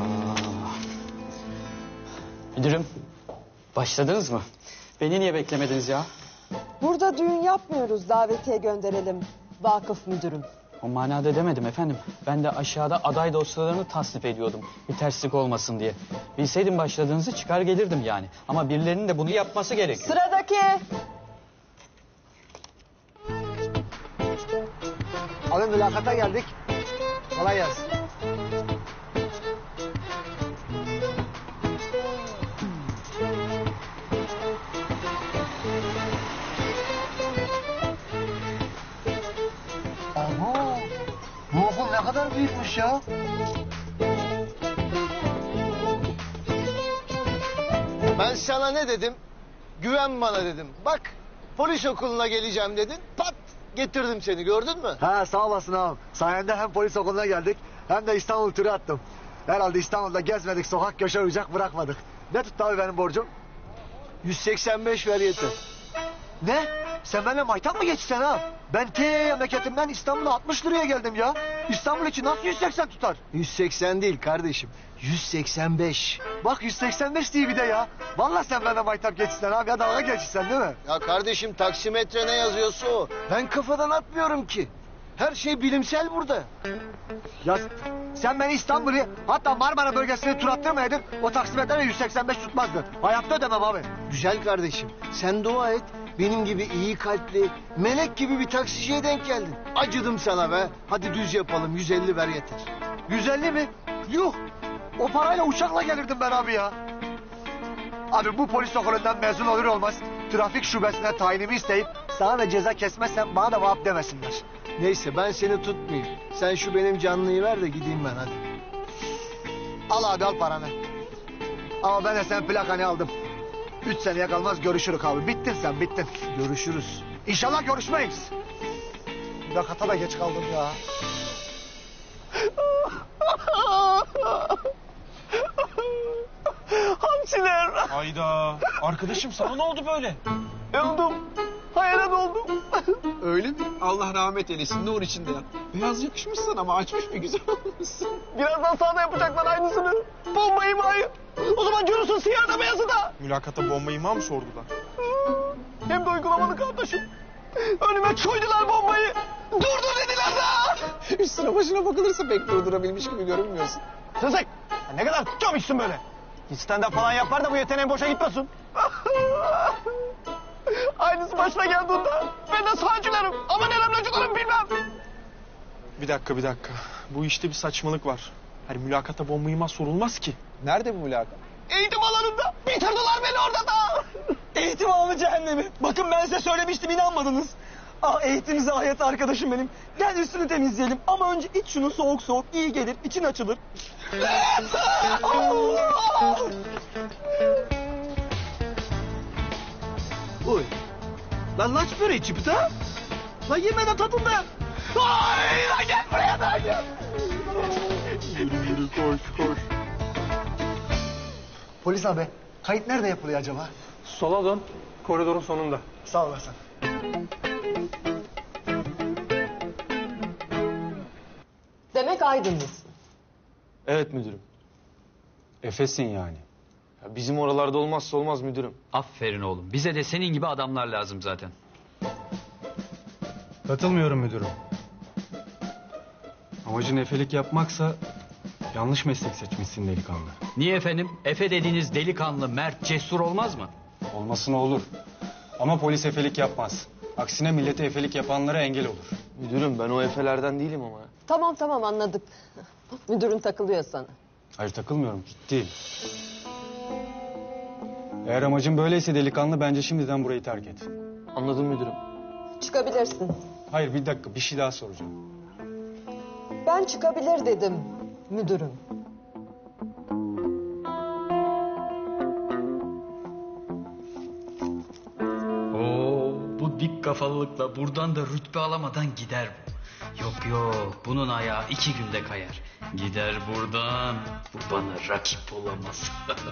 Müdürüm, başladınız mı? Beni niye beklemediniz ya? Burada düğün yapmıyoruz, davetiye gönderelim. Vakıf müdürüm. O manada demedim efendim. Ben de aşağıda aday dosyalarını tasnif ediyordum. Bir terslik olmasın diye. Bilseydim başladığınızı çıkar gelirdim yani. Ama birilerinin de bunu yapması gerekiyor. Sıradaki. Abi mülakata geldik. Kolay gelsin. Aha, bu okul ne kadar büyükmüş ya. Ben sana ne dedim? Güven bana dedim. Bak polis okuluna geleceğim dedin. Pat getirdim seni, gördün mü? Ha sağ olasın ağam. Sayende hem polis okuluna geldik hem de İstanbul turu attım. Herhalde İstanbul'da gezmedik, sokak köşe oyuncak bırakmadık. Ne tuttu abi benim borcum? yüz seksen beş ver yeter. Ne? Sen benimle maytan mı geçsen ha? Ben te memleketimden İstanbul'a altmış liraya geldim ya. İstanbul için nasıl yüz seksen tutar? yüz seksen değil kardeşim. yüz seksen beş. Bak yüz seksen beş diye bir de ya. Vallahi sen benimle maytan geçsen abi ya, dalga geçsen değil mi? Ya kardeşim taksimetre ne yazıyorsa o. Ben kafadan atmıyorum ki. Her şey bilimsel burada. Ya sen beni İstanbul'u hatta Marmara bölgesini tur attırmayaydın, o taksimetre yüz seksen beş tutmazdı. Hayatta ödemem abi. Güzel kardeşim, sen dua et. Benim gibi iyi kalpli, melek gibi bir taksiciye denk geldin. Acıdım sana be. Hadi düz yapalım, yüz elli ver yeter. yüz elli mi? Yuh! O parayla uçakla gelirdim ben abi ya. Abi bu polis okulundan mezun olur olmaz trafik şubesine tayinimi isteyip sana da ceza kesmezsem bana da vahap demesinler. Neyse ben seni tutmayayım. Sen şu benim canlıyı ver de gideyim ben hadi. Al abi al paranı. Ama ben de sen plakanı aldım. Üç seneye kalmaz görüşürük abi. Bittin sen bittin. Görüşürüz. İnşallah görüşmeyiz. Mülakata da geç kaldım ya. Hamsiler. Hayda. Arkadaşım sana ne oldu böyle? Öldüm. Hayale doldum. Öyle mi? Allah rahmet eylesin. Nur içinde yat. Beyaz yakışmış sana ama açmış bir güzel olmuşsun. Birazdan sağda yapacaklar aynısını. Bomba imayı. O zaman görürsün siyah da beyazı da. Mülakata bomba imha mı sordular? Hem de uygulamalı kardeşim. Önüme koydular bombayı. Durdur dediler da. Üstüne başına bakılırsa pek durdurabilmiş gibi görünmüyorsun. Sızık. Ne kadar çabuksun böyle. İstenden falan yapar da bu yeteneğin boşa gitmesin. Aynısı başına geldiğinde ben de sağcılarım ama neremlacılarım bilmem. Bir dakika bir dakika. Bu işte bir saçmalık var. Hani mülakata bomba imha sorulmaz ki. Nerede bu mülakat? Eğitim alanında. Bitirdiler beni orada da. Eğitim alanı cehennemi. Bakın ben size söylemiştim, inanmadınız. Ah eğitim zahiyet arkadaşım benim. Gel üstünü temizleyelim ama önce iç şunu soğuk soğuk, iyi gelir, için açılır. Allah! Oy. Lan laç böreği çıpıta. Lan yemeden tadında. Ay lan gel buraya da gel. Yürü koş koş. Polis abi, kayıt nerede yapılıyor acaba? Sola dön. Koridorun sonunda. Sağ olasın. Demek Aydınlısın. Evet müdürüm. Efes'in yani. Ya bizim oralarda olmazsa olmaz müdürüm. Aferin oğlum. Bize de senin gibi adamlar lazım zaten. Katılmıyorum müdürüm. Amacın efelik yapmaksa yanlış meslek seçmişsin delikanlı. Niye efendim? Efe dediğiniz delikanlı, mert, cesur olmaz mı? Olmasına olur. Ama polis efelik yapmaz. Aksine millete efelik yapanlara engel olur. Müdürüm ben o efelerden değilim ama. Tamam tamam anladık. Müdürün takılıyor sana. Hayır takılmıyorum, ciddiyim. Eğer amacın böyleyse delikanlı bence şimdiden burayı terk et. Anladım müdürüm. Çıkabilirsin. Hayır bir dakika bir şey daha soracağım. Ben çıkabilir dedim müdürüm. Oo, bu dik kafalılıkla buradan da rütbe alamadan gider bu. Yok yok, bunun ayağı iki günde kayar. Gider buradan, bu bana rakip olamaz.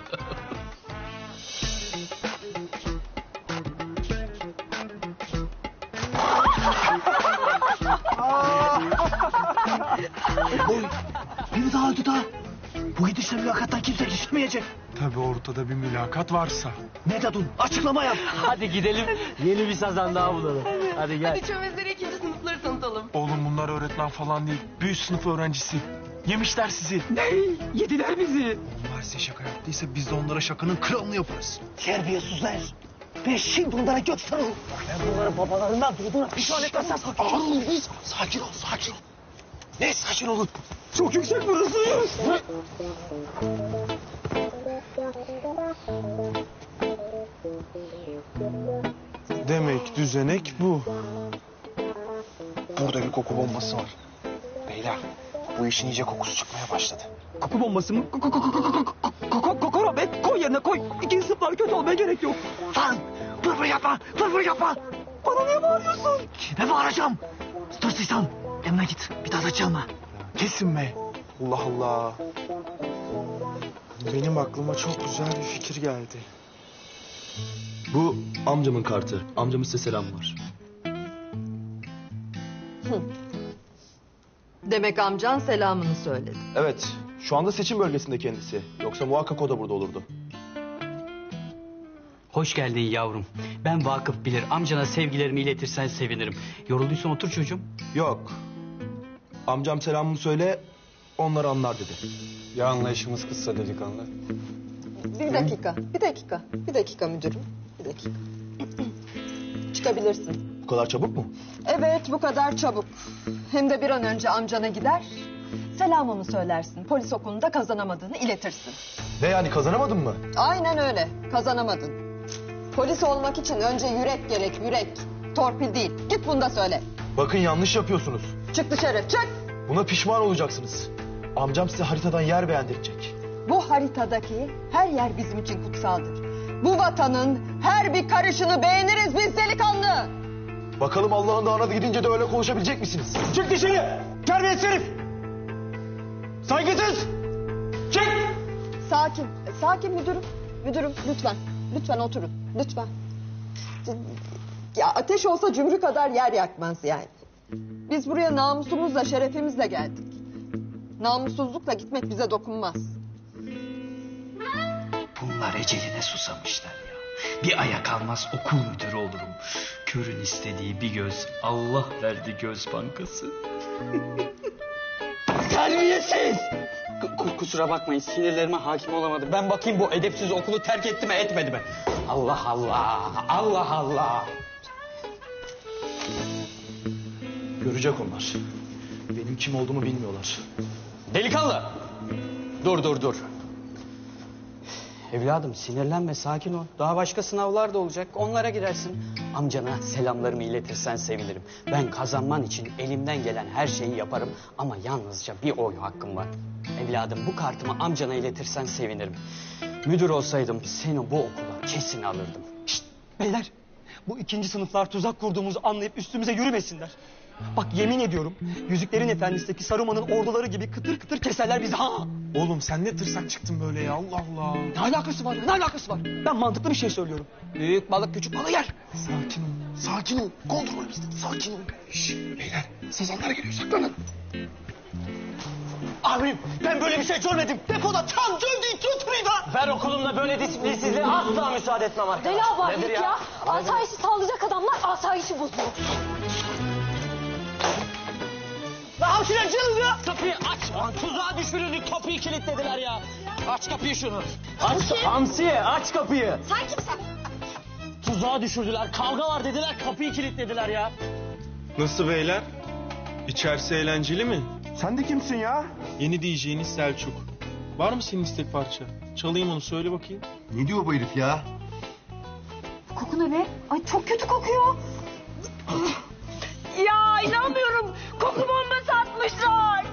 Oy, beni daha öldü daha. Bu gidişle mülakattan kimse geçmeyecek. Tabii ortada bir mülakat varsa. Ne dedin? Açıklama yap. Hadi gidelim yeni bir sazan daha bulalım. Hadi gel. Hadi çömezlere ikinci sınıfları tanıtalım. Oğlum bunlar öğretmen falan değil. Büyük sınıf öğrencisi. Yemişler sizi. Ne? Yediler bizi. Onlar size şaka yaptıysa biz de onlara şakanın kralını yaparız. Terbiyesizler. Ben şimdi onlara gösteririm. Ben bunların babalarından duyduğuna pişman etmezsem ağır olur biz. Sakin ol, sakin ol. Ne sakin olun? Çok yüksek burası. Demek düzenek bu. Burada bir koku bombası var. Beyler bu işin iyice kokusu çıkmaya başladı. Koku bombası mı? Kokoro be koy yerine koy. İkinci sınıflar kötü olmaya gerek yok. Lan fırfır yapma fırfır yapma. Bana niye bağırıyorsun? Kime bağıracağım? Tırsıysan yanına git bir daha da çalma. Kesin be. Allah Allah. Benim aklıma çok güzel bir fikir geldi. Bu amcamın kartı. Amcamın size selam var. Demek amcan selamını söyledi. Evet. Şu anda seçim bölgesinde kendisi. Yoksa muhakkak o da burada olurdu. Hoş geldin yavrum. Ben Vakıf Bilir. Amcana sevgilerimi iletirsen sevinirim. Yorulduysan otur çocuğum. Yok. Amcam selamımı söyle, onlar anlar dedi. Ya anlayışımız kızsa delikanlı? Bir dakika, bir dakika, bir dakika müdürüm. Bir dakika. Çıkabilirsin. Bu kadar çabuk mu? Evet, bu kadar çabuk. Hem de bir an önce amcana gider. Selamımı söylersin. Polis okulunda kazanamadığını iletirsin. Ne yani kazanamadın mı? Aynen öyle. Kazanamadın. Polis olmak için önce yürek gerek, yürek. Torpil değil. Git bunu da söyle. Bakın yanlış yapıyorsunuz. Çık dışarı, çık. Buna pişman olacaksınız. Amcam size haritadan yer beğendirecek. Bu haritadaki her yer bizim için kutsaldır. Bu vatanın her bir karışını beğeniriz biz delikanlı. Bakalım Allah'ın dağına gidince de öyle konuşabilecek misiniz? Çık dışarı. Terbiyesiz herif. Saygısız. Çık. Sakin, sakin müdürüm. Müdürüm lütfen, lütfen oturun. Lütfen. Ya ateş olsa cümrü kadar yer yakmaz yani. Biz buraya namusumuzla, şerefimizle geldik. Namussuzlukla gitmek bize dokunmaz. Bunlar eceline susamışlar ya. Bir aya kalmaz okul müdürü olurum. Körün istediği bir göz, Allah verdi göz bankası. Terbiyesiz. K- kusura bakmayın, sinirlerime hakim olamadım. Ben bakayım bu edepsiz okulu terk etti mi etmedi mi? Allah Allah, Allah Allah. Görecek onlar. Benim kim olduğumu bilmiyorlar. Delikanlı! Dur dur dur. Evladım sinirlenme, sakin ol. Daha başka sınavlar da olacak, onlara girersin. Amcana selamlarımı iletirsen sevinirim. Ben kazanman için elimden gelen her şeyi yaparım. Ama yalnızca bir oy hakkım var. Evladım bu kartımı amcana iletirsen sevinirim. Müdür olsaydım seni bu okula kesin alırdım. Şşt, beyler bu ikinci sınıflar tuzak kurduğumuzu anlayıp üstümüze yürümesinler. Bak yemin ediyorum Yüzüklerin Efendisi'ndeki Saruman'ın orduları gibi kıtır kıtır keserler bizi ha. Oğlum sen ne tırsak çıktın böyle ya, Allah Allah. Ne alakası var ya, ne alakası var? Ben mantıklı bir şey söylüyorum. Büyük balık küçük balığı yer. Sakin ol, sakin ol. Kontrol bizde, sakin ol. Şşş beyler, sazanlar geliyor, saklanın. Amirim ben böyle bir şey görmedim. Depoda tam döndü tutmayı da. Ben okulumda böyle disiplinsizliğe asla müsaade etmem arkadaş. Deli abartlık Nedir ya. ya? Asayişi sağlayacak adamlar asayişi bozuyor. Lan hemşireciniz ya. Kapıyı aç. Lan tuzağa düşürüldük, kapıyı kilitlediler ya. Aç kapıyı şunu. Aç Hamsiye, aç kapıyı. Sen kimsin? Tuzağa düşürdüler, kavga var dediler, kapıyı kilitlediler ya. Nasıl beyler? İçerisi eğlenceli mi? Sen de kimsin ya? Yeni D J'niz Selçuk. Var mı senin istek parça? Çalayım onu, söyle bakayım. Ne diyor bu herif ya? Koku ne be? Ay çok kötü kokuyor. Ya inanmıyorum. Koku bombası atmışlar.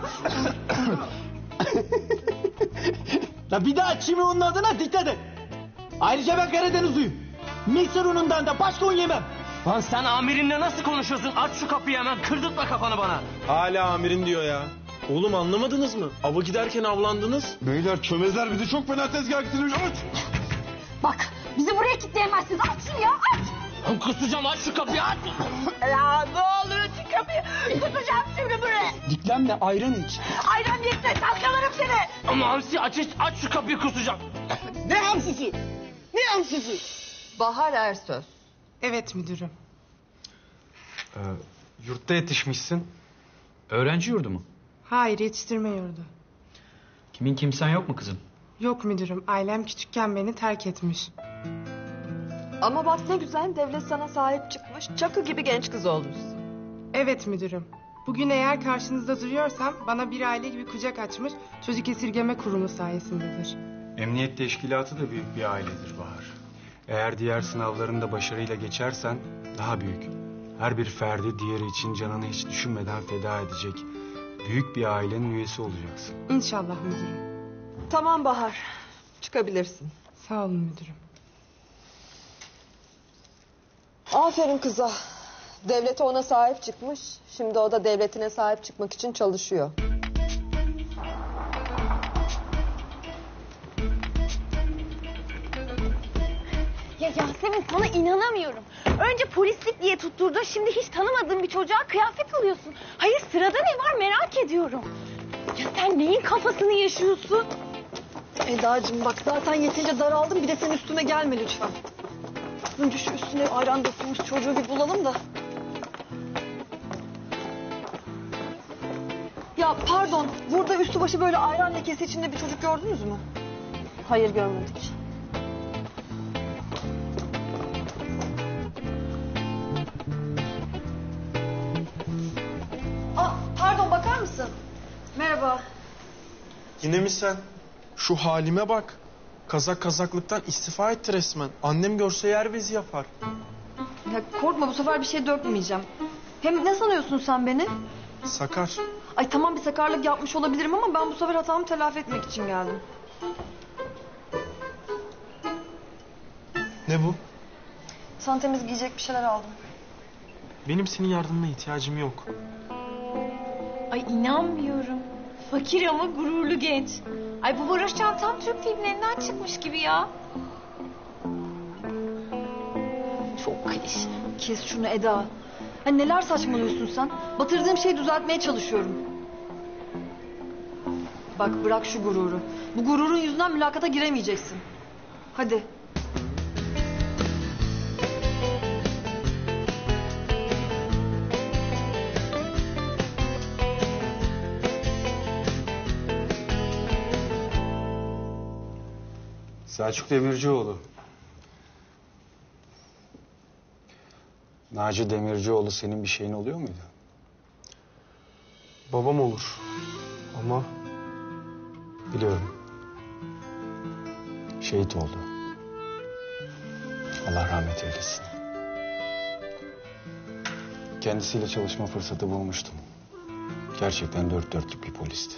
La bir daha kimi onun adına dikkat et. Ayrıca ben Karadenizliyim. Mikser unundan da başka un yemem. Lan sen amirinle nasıl konuşuyorsun? Aç şu kapıyı hemen, kırdırtma kafanı bana. Hala amirin diyor ya. Oğlum anlamadınız mı? Ava giderken avlandınız. Beyler çömezler bizi çok fena tezgah getiriyor. Aç! Bak bizi buraya kilitleyemezsiniz. Aç şunu ya aç. Lan kusacağım, aç şu kapıyı, aç. Ya ne olur şu kapıyı. Tutacağım şimdi buraya. Diklenme, ayran iç. Ayran yetmez, kalkalarım seni. Ama Hamsi aç, aç şu kapıyı, kusacağım. Ne hamsisi? Ne hamsisi? Bahar Ersöz. Evet müdürüm. Ee, yurtta yetişmişsin. Öğrenci yurdu mu? Hayır, yetiştirme yurdu. Kimin kimsen yok mu kızım? Yok müdürüm, ailem küçükken beni terk etmiş. Ama bak ne güzel, devlet sana sahip çıkmış. Çakı gibi genç kız olmuşsun. Evet müdürüm. Bugün eğer karşınızda duruyorsam bana bir aile gibi kucak açmış çocuk esirgeme kurumu sayesindedir. Emniyet teşkilatı da büyük bir ailedir Bahar. Eğer diğer sınavlarında başarıyla geçersen daha büyük. Her bir ferdi diğeri için canını hiç düşünmeden feda edecek büyük bir ailenin üyesi olacaksın. İnşallah müdürüm. Tamam Bahar, çıkabilirsin. Sağ olun müdürüm. Aferin kıza. Devlete ona sahip çıkmış. Şimdi o da devletine sahip çıkmak için çalışıyor. Ya Yasemin sana inanamıyorum. Önce polislik diye tutturdun, şimdi hiç tanımadığın bir çocuğa kıyafet alıyorsun. Hayır sırada ne var merak ediyorum. Ya sen neyin kafasını yaşıyorsun? Edacığım bak zaten yeterince daraldım, bir de sen üstüme gelme lütfen. Önce şu üstüne ayran dökülmüş çocuğu bir bulalım da. Ya pardon, burada üstü başı böyle ayran lekesi içinde bir çocuk gördünüz mü? Hayır görmedik. Aa, pardon bakar mısın? Merhaba. Yine mi sen? Şu halime bak. Kazak kazaklıktan istifa etti resmen. Annem görse yer bezi yapar. Ya korkma, bu sefer bir şey dökmeyeceğim. Hem ne sanıyorsun sen beni? Sakar. Ay tamam, bir sakarlık yapmış olabilirim ama ben bu sefer hatamı telafi etmek için geldim. Ne bu? Sana temiz giyecek bir şeyler aldım. Benim senin yardımına ihtiyacım yok. Ay inanmıyorum. Fakir ama gururlu genç. Ay bu varoş çantam Türk filmlerinden çıkmış gibi ya. Çok klişe. Kes şunu Eda. Hani neler saçmalıyorsun sen? Batırdığım şeyi düzeltmeye çalışıyorum. Bak bırak şu gururu. Bu gururun yüzünden mülakata giremeyeceksin. Hadi. Selçuk Demircioğlu. Naci Demircioğlu senin bir şeyin oluyor muydu? Babam olur. Ama Biliyorum. Şehit oldu. Allah rahmet eylesin. Kendisiyle çalışma fırsatı bulmuştum. Gerçekten dört dörtlük bir polisti.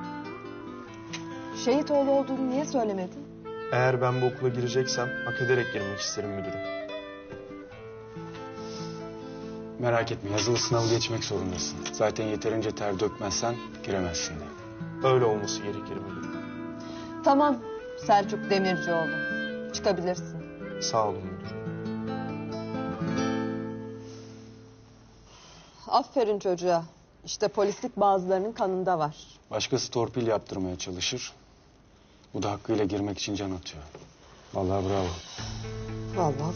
Şehit oğlu olduğunu niye söylemedin? eğer ben bu okula gireceksem hak ederek girmek isterim müdürüm. Merak etme, yazılı sınavı geçmek zorundasın. Zaten yeterince ter dökmezsen giremezsin de. Öyle olması gerekir müdürüm. Tamam Selçuk Demircioğlu. Çıkabilirsin. Sağ olun müdürüm. Aferin çocuğa. İşte polislik bazılarının kanında var. Başkası torpil yaptırmaya çalışır. Bu da hakkıyla girmek için can atıyor. Vallahi bravo. Vallahi.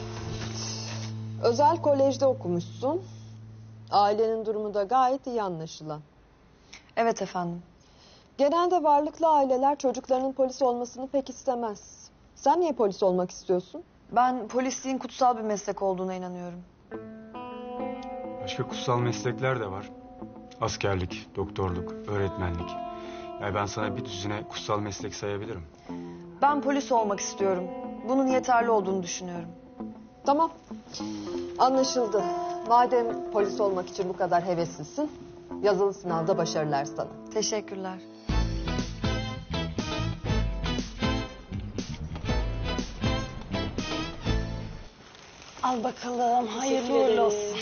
Özel kolejde okumuşsun. Ailenin durumu da gayet iyi anlaşılan. Evet efendim. Genelde varlıklı aileler çocuklarının polis olmasını pek istemez. Sen niye polis olmak istiyorsun? Ben polisliğin kutsal bir meslek olduğuna inanıyorum. Başka kutsal meslekler de var. Askerlik, doktorluk, öğretmenlik. Yani ben sana bir düzine kutsal meslek sayabilirim. Ben polis olmak istiyorum. Bunun yeterli olduğunu düşünüyorum. Tamam. Anlaşıldı. Madem polis olmak için bu kadar heveslisin, yazılı sınavda başarılar sana. Teşekkürler. Al bakalım, hayırlı uğurlu olsun.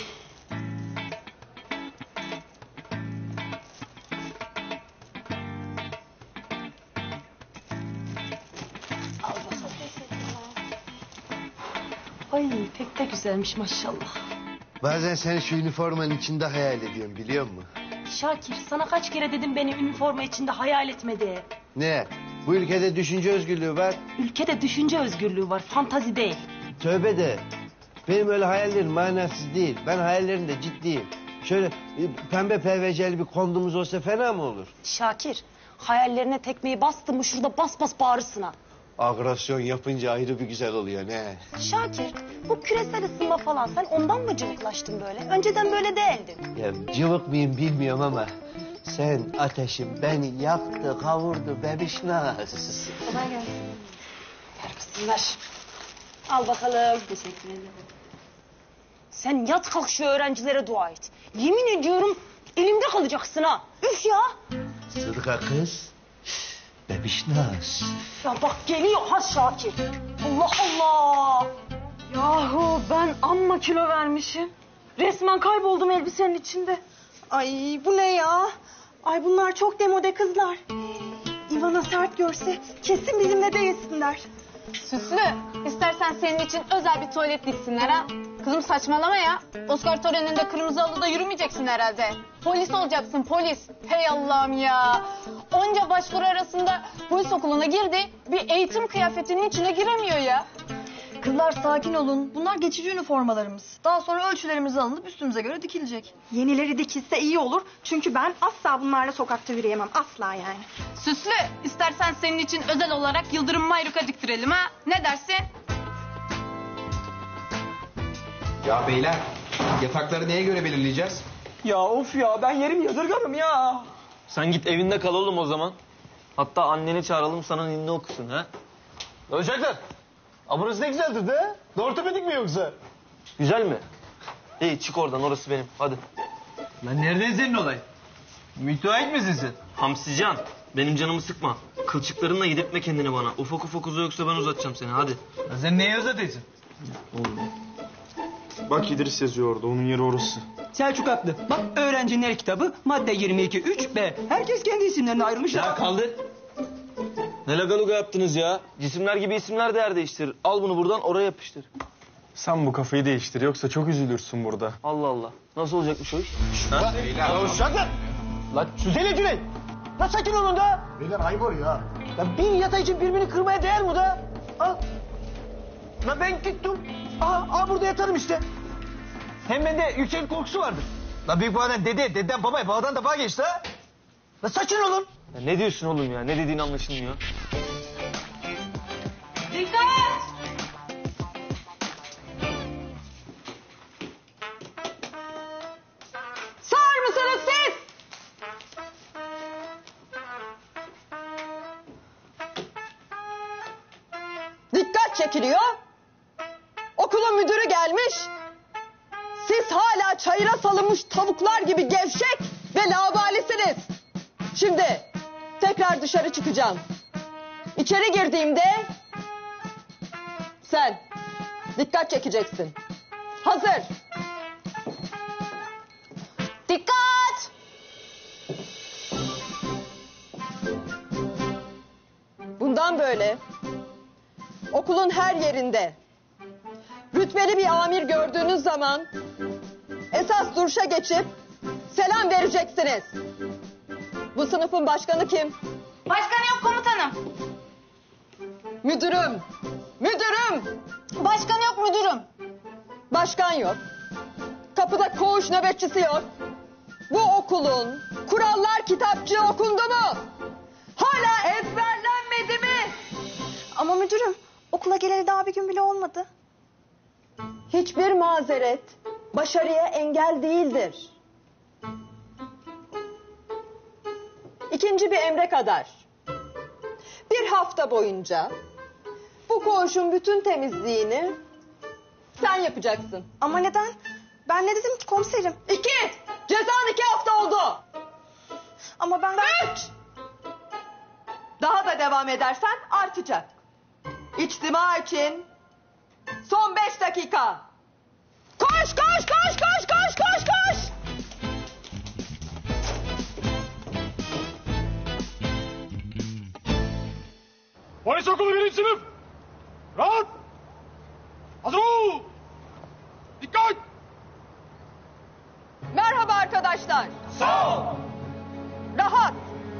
Ay pek de güzelmiş maşallah. Bazen seni şu üniformanın içinde hayal ediyorum biliyor musun? Şakir sana kaç kere dedim beni üniforma içinde hayal etme diye. Ne? Bu ülkede düşünce özgürlüğü var. Ülkede düşünce özgürlüğü var, fantazi değil. Tövbe de. Benim öyle hayallerim manasız değil. Ben hayallerimde ciddiyim. Şöyle e, pembe P V C'li bir kondumuz olsa fena mı olur? Şakir, hayallerine tekmeyi bastın mı şurada bas bas bağırırsın ha. Agresyon yapınca ayrı bir güzel oluyor ne? Şakir, bu küresel ısınma falan sen ondan mı cıvıklaştın böyle? Önceden böyle değildin. Ya cıvık mıyım bilmiyorum ama sen ateşim beni yaktı, kavurdu bebiş naz. Kolay gelsin. Ver kızım ver. Al bakalım. Teşekkür ederim. Sen yat kalk şu öğrencilere dua et. Yemin ediyorum elimde kalacaksın ha. Üf ya. Sıdıka kız, bebiş naz. Ya bak geliyor ha Şakir. Allah Allah. Yahu ben amma kilo vermişim. Resmen kayboldum elbisenin içinde. Ay bu ne ya? Ay bunlar çok demode kızlar. İvana sert görse kesin bizimle değilsinler. Süslü, istersen senin için özel bir tuvalet diksinler ha. Kızım saçmalama ya. Oscar töreninde kırmızı halıda yürümeyeceksin herhalde. Polis olacaksın, polis. Hey Allah'ım ya. Onca başvuru arasında polis okuluna girdi, bir eğitim kıyafetinin içine giremiyor ya. Kızlar sakin olun. Bunlar geçici üniformalarımız. Daha sonra ölçülerimiz alınıp üstümüze göre dikilecek. Yenileri dikilse iyi olur. Çünkü ben asla bunlarla sokakta yürüyemem. Asla yani. Süslü, istersen senin için özel olarak Yıldırım Mayruka diktirelim ha. Ne dersin? Ya beyler, yatakları neye göre belirleyeceğiz? Ya of ya ben yerim yadırgarım ya. Sen git evinde kal oğlum o zaman. Hatta anneni çağıralım sana ninni okusun ha. Ölçekler. Aa, burası ne güzeldir de. Ortopedik mi yoksa? Güzel mi? İyi çık oradan orası benim hadi. Lan nereden senin olay? Müteahhit misin sen? Hamsican benim canımı sıkma. Kılçıklarınla yedirtme kendini bana. Ufak ufak uza yoksa ben uzatacağım seni hadi. Lan sen neye uzatıyorsun? Bak İdris yazıyor orada. Onun yeri orası. Selçuk haklı. Bak öğrencinin her kitabı madde yirmi iki üç B. Herkes kendi isimlerine ayrılmış. Ya kaldır. Ne lagaluga yaptınız ya? Cisimler gibi isimler de yer değiştirir. Al bunu buradan oraya yapıştır. Sen bu kafayı değiştir. Yoksa çok üzülürsün burada. Allah Allah. Nasıl olacakmış o iş? Ha? Ya uşaklar. Lan Süzeyli Cüneyt. Lan sakin olun da. Beyler ayıp oluyor ha. Ya bir yata için birbirini kırmaya değer mi da? Ha? Lan ben gittim. Aha, aha burada yatarım işte. Hem bende yüksek korkusu vardır. Lan büyük babadan dede, dededen babaya, babadan da bana geçti ha. Lan sakin olun. Ya ne diyorsun oğlum ya? Ne dediğin anlaşılmıyor. Dikkat! Sağır mısınız siz? Dikkat çekiliyor. Okulun müdürü gelmiş. Siz hala çayıra salınmış tavuklar gibi gevşek ve laubalisiniz. Şimdi tekrar dışarı çıkacağım. İçeri girdiğimde sen dikkat çekeceksin. Hazır. Dikkat! Bundan böyle okulun her yerinde rütbeli bir amir gördüğünüz zaman esas duruşa geçip selam vereceksiniz. Bu sınıfın başkanı kim? Başkan yok komutanım. Müdürüm. Müdürüm. Başkan yok müdürüm. Başkan yok. Kapıda koğuş nöbetçisi yok. Bu okulun kurallar kitapçığı okundu mu? Hala ezberlenmedi mi? Ama müdürüm okula geleli daha bir gün bile olmadı. Hiçbir mazeret başarıya engel değildir. İkinci bir emre kadar. Bir hafta boyunca bu koğuşun bütün temizliğini sen yapacaksın. Ama neden? Ben ne dedim ki komiserim? İki! Cezan iki hafta oldu. Ama ben... Üç! Daha da devam edersen artacak. İçtima için son beş dakika. Koş, koş, koş, koş, koş, koş, koş! Polis okulu birinci sınıf. Rahat. Hazır ol. Dikkat. Merhaba arkadaşlar. Sağ ol. Rahat.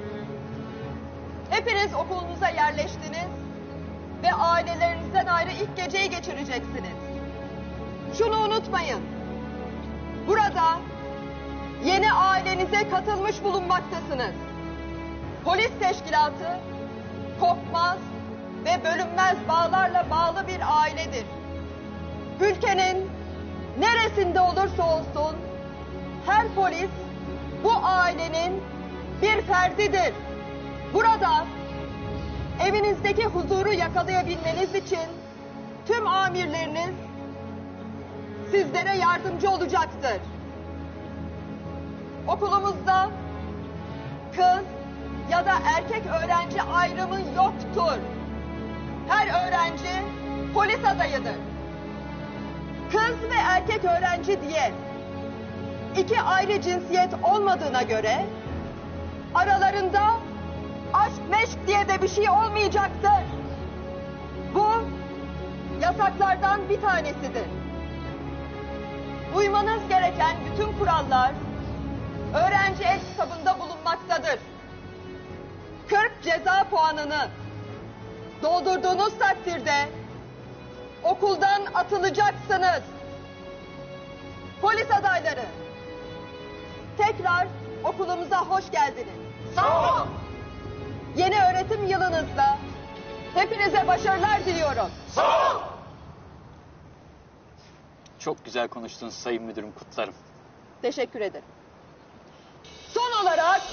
Hepiniz okulunuza yerleştiniz ve ailelerinizden ayrı ilk geceyi geçireceksiniz. Şunu unutmayın. Burada yeni ailenize katılmış bulunmaktasınız. Polis teşkilatı kopmaz ve bölünmez bağlarla bağlı bir ailedir. Ülkenin neresinde olursa olsun her polis bu ailenin bir ferdidir. Burada evinizdeki huzuru yakalayabilmeniz için tüm amirleriniz sizlere yardımcı olacaktır. Okulumuzda kız ya da erkek öğrenci ayrımı yoktur. Her öğrenci polis adayıdır. Kız ve erkek öğrenci diye iki ayrı cinsiyet olmadığına göre aralarında aşk meşk diye de bir şey olmayacaktır. Bu yasaklardan bir tanesidir. Uymanız gereken bütün kurallar öğrenci el kitabında bulunmaktadır. kırk ceza puanını doldurduğunuz takdirde okuldan atılacaksınız. Polis adayları, tekrar okulumuza hoş geldiniz. Sağ olun. Yeni öğretim yılınızda hepinize başarılar diliyorum. Sağ ol. Çok güzel konuştunuz sayın müdürüm, kutlarım. Teşekkür ederim. Son olarak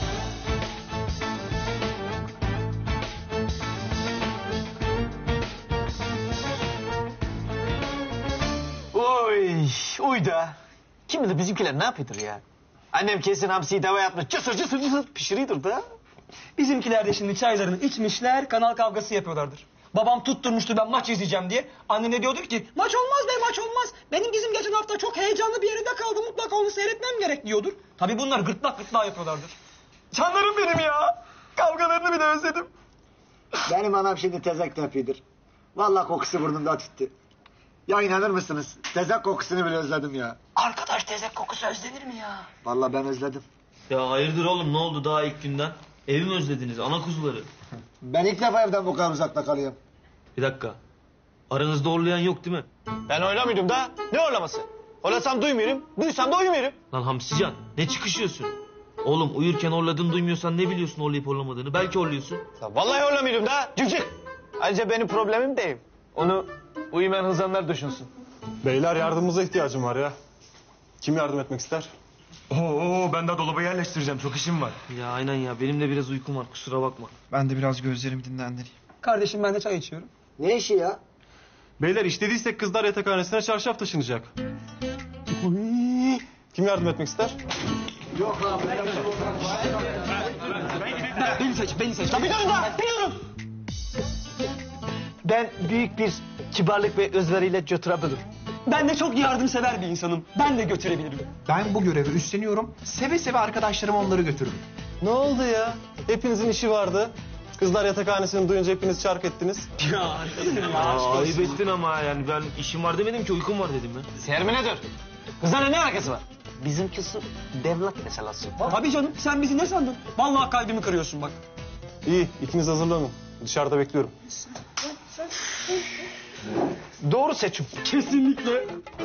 Oy, uy da. Kim bilir bizimkiler ne yapıyordur ya? Annem kesin hamsiyi dava yapmış. Cısır cısır cısır pişiriyordur da. Bizimkiler de şimdi çaylarını içmişler, kanal kavgası yapıyorlardır. Babam tutturmuştu ben maç izleyeceğim diye. Anne ne diyordur ki? Maç olmaz be, maç olmaz. Benim dizim geçen hafta çok heyecanlı bir yerinde kaldı. Mutlaka onu seyretmem gerek diyordur. Tabii bunlar gırtlak gırtlağa yapıyorlardır. Canlarım benim ya. Kavgalarını bile özledim. Benim anam şimdi tezek yapıyordur. Vallahi kokusu burnumda tüttü. Ya inanır mısınız? Tezek kokusunu bile özledim ya. Arkadaş tezek kokusu özlenir mi ya? Vallahi ben özledim. Ya hayırdır oğlum, ne oldu daha ilk günden? Evi mi özlediniz, ana kuzuları? Ben ilk defa evden bu kadar uzakta kalıyorum. Bir dakika. Aranızda horlayan yok değil mi? Ben oylamıyordum da. Ne oylaması? Oylasam duymuyorum, duysam da uyumuyorum. Lan Hamsican, ne çıkışıyorsun? Oğlum uyurken horladığını duymuyorsan ne biliyorsun horlayıp horlamadığını? Belki horluyorsun. Ya vallahi oylamıyordum da. Cık. Ayrıca benim problemim değil. Onu uyumayan hızlanlar düşünsün. Beyler yardımımıza ihtiyacım var ya. Kim yardım etmek ister? Oo, ben de dolaba yerleştireceğim. Çok işim var. Ya aynen ya, benim de biraz uykum var, kusura bakma. Ben de biraz gözlerimi dinlendireyim. Kardeşim ben de çay içiyorum. Ne işi ya? Beyler iş dediysek kızlar yatakhanesine çarşaf taşınacak. Uy, kim yardım etmek ister? Yok abi. Beni seç, beni seç. Tabii tabii da, biliyorum. Ben büyük bir kibarlık ve özveriyle götürebilirim. Ben de çok yardımsever bir insanım. Ben de götürebilirim. Ben bu görevi üstleniyorum. Seve seve arkadaşlarım onları götürürüm. Ne oldu ya? Hepinizin işi vardı. Kızlar yatakhanesini duyunca hepiniz çark ettiniz. Ya Aa, ayıp ettin ama yani ben işim var demedim ki uykum var dedim ya. Sermine dur. Kızlarla ne alakası var? Bizimkisi devlet meselesi. Tabii canım, sen bizi ne sandın? Vallahi kalbimi kırıyorsun bak. İyi, ikiniz hazırlanın. Dışarıda bekliyorum. Doğru seçim. Kesinlikle.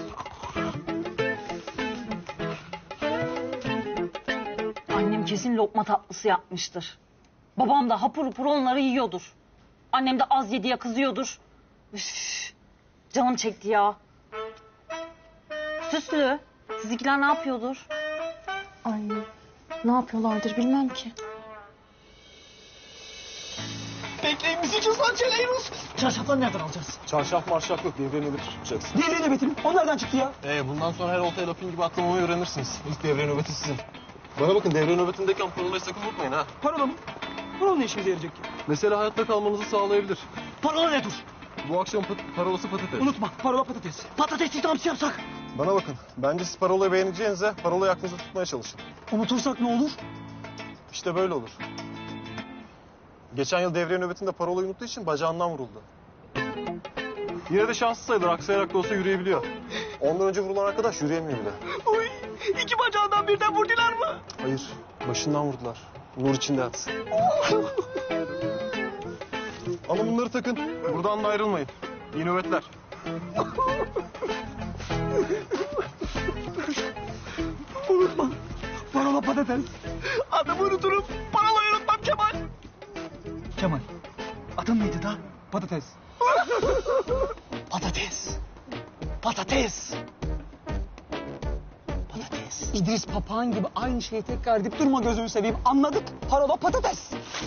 Annem kesin lokma tatlısı yapmıştır. Babam da hapur hapur onları yiyordur. Annem de az yediye kızıyordur. Üf, canım çekti ya. Süslü, sizinkiler ne yapıyordur? Ay ne yapıyorlardır bilmem ki. Bekleyin bizi cüzdan çeleğiniz. Çarşafları nereden alacağız? Çarşaf marşaf yok, devre nöbeti tutacaksın. Devre nöbeti mi? O nereden çıktı ya? Ee, bundan sonra her oltaya lapin gibi atlamayı öğrenirsiniz. İlk devre nöbeti sizin. Bana bakın, devre nöbetindeyken parolayı sakın unutmayın ha. Parola mı? Parola ne işimize yarayacak ki? Mesela hayatta kalmanızı sağlayabilir. Parola ne dur? Bu akşam pat- parolası patates. Unutma, parola patates. Patatesli hamsi yapsak. Bana bakın, bence siz parolayı beğeneceğinize parolayı aklınızda tutmaya çalışın. Unutursak ne olur? İşte böyle olur. Geçen yıl devre nöbetinde parolayı unuttuğu için bacağından vuruldu. Yine de şanslı sayılır, aksayarak da olsa yürüyebiliyor. Ondan önce vurulan arkadaş yürüyemiyor bile. Uy, iki bacağından birden vurdular mı? Hayır, başından vurdular. Nur içinde yatsın. Ama bunları takın, buradan da ayrılmayın. İyi nöbetler. Unutma, parola patates. Adımı unuturum, parolayı unutmam Kemal. Kemal, adın neydi da? Patates. Patates. Patates. Patates. İdris Papağan gibi aynı şeyi tekrar edip durma, gözünü seveyim. Anladık. Parola patates.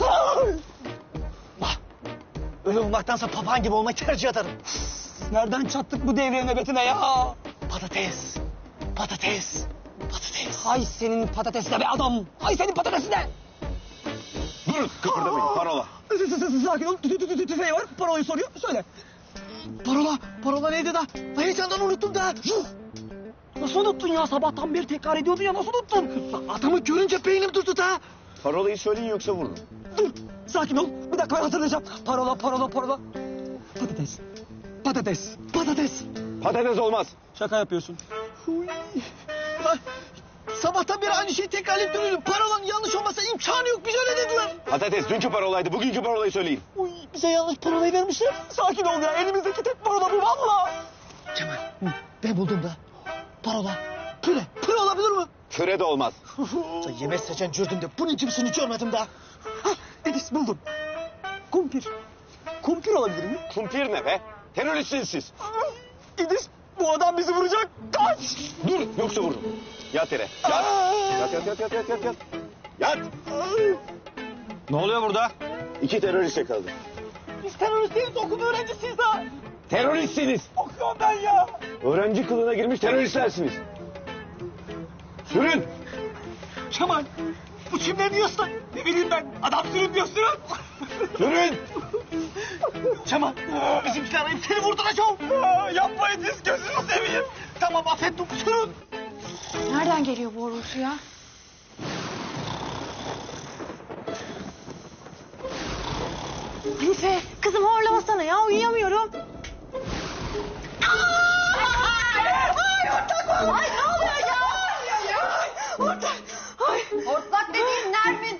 Bah. Öyle olmaktansa papağan gibi olmayı tercih ederim. Nereden çattık bu devre nöbetine ya? Patates. Patates. Patates. Hay senin patatesine be adam. Hay senin patatesine. Durun, kıpırdamayın, parola. Sakin ol. Tü tü tü tüfeği var. Parolayı soruyor. Söyle. Parola. Parola neydi da? Heyecandan unuttum da. Nasıl unuttun ya? Sabahtan beri tekrar ediyordun ya. Nasıl unuttun? Adamı görünce beynim durdu da. Parolayı söyleyin yoksa vururum. Dur. Sakin ol. Bir dakika, ben hatırlayacağım. Parola, parola, parola. Patates. Patates. Patates. Patates olmaz. Şaka yapıyorsun. Uy. Ay, sabahtan beri aynı şeyi tekrarlayıp duruyorum. Parolanın yanlış olmasa imkanı yok. Biz öyle dediler. Patates dünkü parolaydı, bugünkü parolayı söyleyin. Uy, bize yanlış parolayı vermişler. Sakin ol ya. Elimizdeki tek parola bu valla. Kemal, hı, ben buldum da. Parola. Püre. Püre olabilir mi? Püre de olmaz. Sen yemek seçen gördüm de bunun gibisini görmedim daha. Hah, Edis buldum. Kumpir. Kumpir olabilir mi? Kumpir ne be? Teröristsiniz siz. İdris, bu adam bizi vuracak. Kaç! Dur, yoksa vururum. Yat yere. Yat. Yat, yat, yat, yat, yat, yat, yat. Yat. Ne oluyor burada? İki terörist yakaladı. Biz terörist değiliz, okul öğrencisiyiz daha. Teröristsiniz. Okuyorum ben ya. Öğrenci kılığına girmiş teröristlersiniz. Sürün. Kemal, bu çimlerin yiyorsun. Ne bileyim ben, adam sürün diyor, sürün. Sürün. Kemal, bizimkiler arayıp seni vurduracağım. Yapmayın siz, gözünü seveyim. Tamam, affettim, sürün. Nereden geliyor bu horultu ya? Hanife, kızım horlamasana ya, uyuyamıyorum. Ay ortak var. Ay ne oluyor ya? Ortak. Ay. Hortlak dediğin Nermin.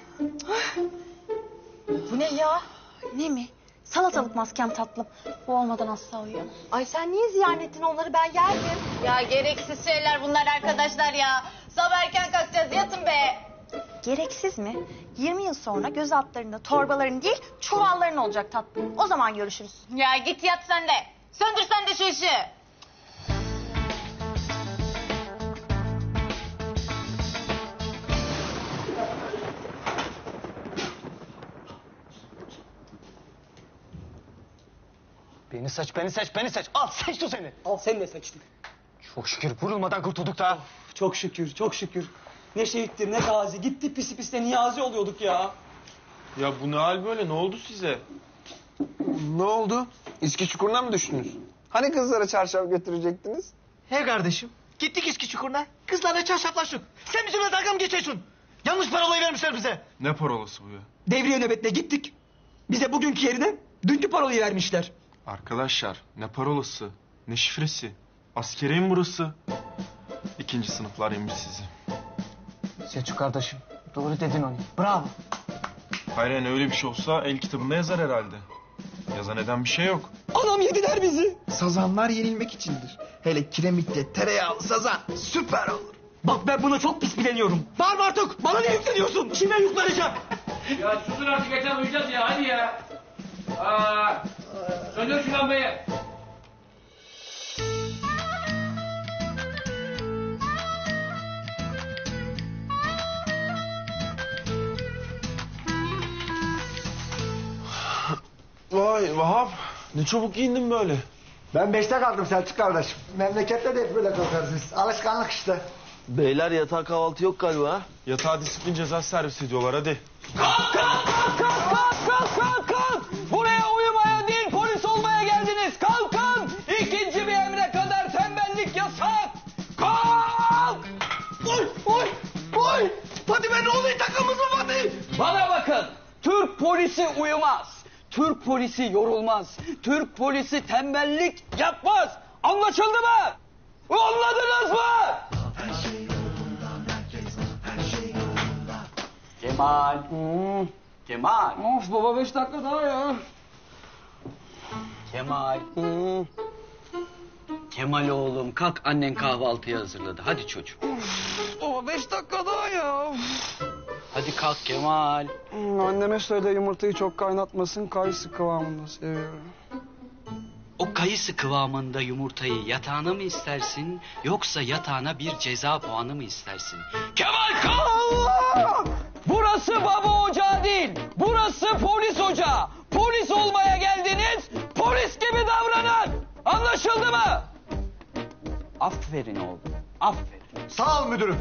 Bu ne ya? Ne mi? Salatalık maskem tatlım. Bu olmadan asla uyuyamam. Ay sen niye ziyan ettin onları, ben yerdim. Ya gereksiz şeyler bunlar arkadaşlar ya. Sabah erken kalkacağız, yatın be. Gereksiz mi? yirmi yıl sonra göz altlarında torbaların değil çuvalların olacak tatlım. O zaman görüşürüz. Ya git yat sen de. Söndür sen de şu ışığı. Beni seç, beni seç, beni seç. Al, seçti seni. Al, sen de seçtin. Çok şükür vurulmadan kurtulduk da. Of, çok şükür, çok şükür. Ne şehittir, ne gazi. Gitti pisi piste niyazi oluyorduk ya. Ya bu ne hal böyle? Ne oldu size? Ne oldu? İski çukuruna mı düştünüz? Hani kızlara çarşaf götürecektiniz? He kardeşim. Gittik İSKİ Çukuru'na. Kızlarla çarşaflaştık. Sen bizimle dalga mı geçiyorsun? Yanlış parolayı vermişler bize. Ne parolası bu ya? Devriye nöbetine gittik. Bize bugünkü yerine dünkü parolayı vermişler. Arkadaşlar ne parolası, ne şifresi? Askeri mi burası? İkinci sınıflar yemiş sizi. Selçuk kardeşim. Doğru dedin onu. Bravo. Hayır yani öyle bir şey olsa el kitabında yazar herhalde. Yazan eden bir şey yok. Anam yediler bizi. Sazanlar yenilmek içindir. Hele kiremitte tereyağlı sazan süper olur. Bak ben buna çok pis bileniyorum. Bağırma artık. Bana ne yükleniyorsun? Kime yükleneceğim? Ya susun artık yeter uyuyacağız ya hadi ya. Aa, söndür şu lambayı. Vay Vahap. Ne çabuk giyindin böyle. Ben beşte kaldım Selçuk kardeşim. Memlekette de hep böyle kalkarız biz. Alışkanlık işte. Beyler yatağa kahvaltı yok galiba. Yatağa disiplin ceza servis ediyorlar hadi. Kalk kalk kalk kalk kalk kalk kalk kalk. Buraya uyumaya değil polis olmaya geldiniz. Kalkın. İkinci bir emre kadar tembellik yasak. Kalk. Oy oy oy. Fatih ben ne oluyor takımız mı Fatih? Bana bakın. Türk polisi uyumaz. Türk polisi yorulmaz. Türk polisi tembellik yapmaz. Anlaşıldı mı? Anladınız mı? Kemal. Hmm. Kemal. Of baba beş dakika daha ya. Kemal. Hmm. Kemal oğlum kalk annen kahvaltıyı hazırladı. Hadi çocuğum. Baba beş dakika daha ya. Hadi kalk Kemal. Hmm, anneme söyle yumurtayı çok kaynatmasın. Kayısı kıvamında seviyorum. O kayısı kıvamında yumurtayı yatağına mı istersin yoksa yatağına bir ceza puanı mı istersin? Kemal kalk! Allah! Burası baba ocağı değil. Burası polis ocağı. Polis olmaya geldiniz. Polis gibi davranın. Anlaşıldı mı? Aferin oğlum. Aferin. Sağ ol müdürüm.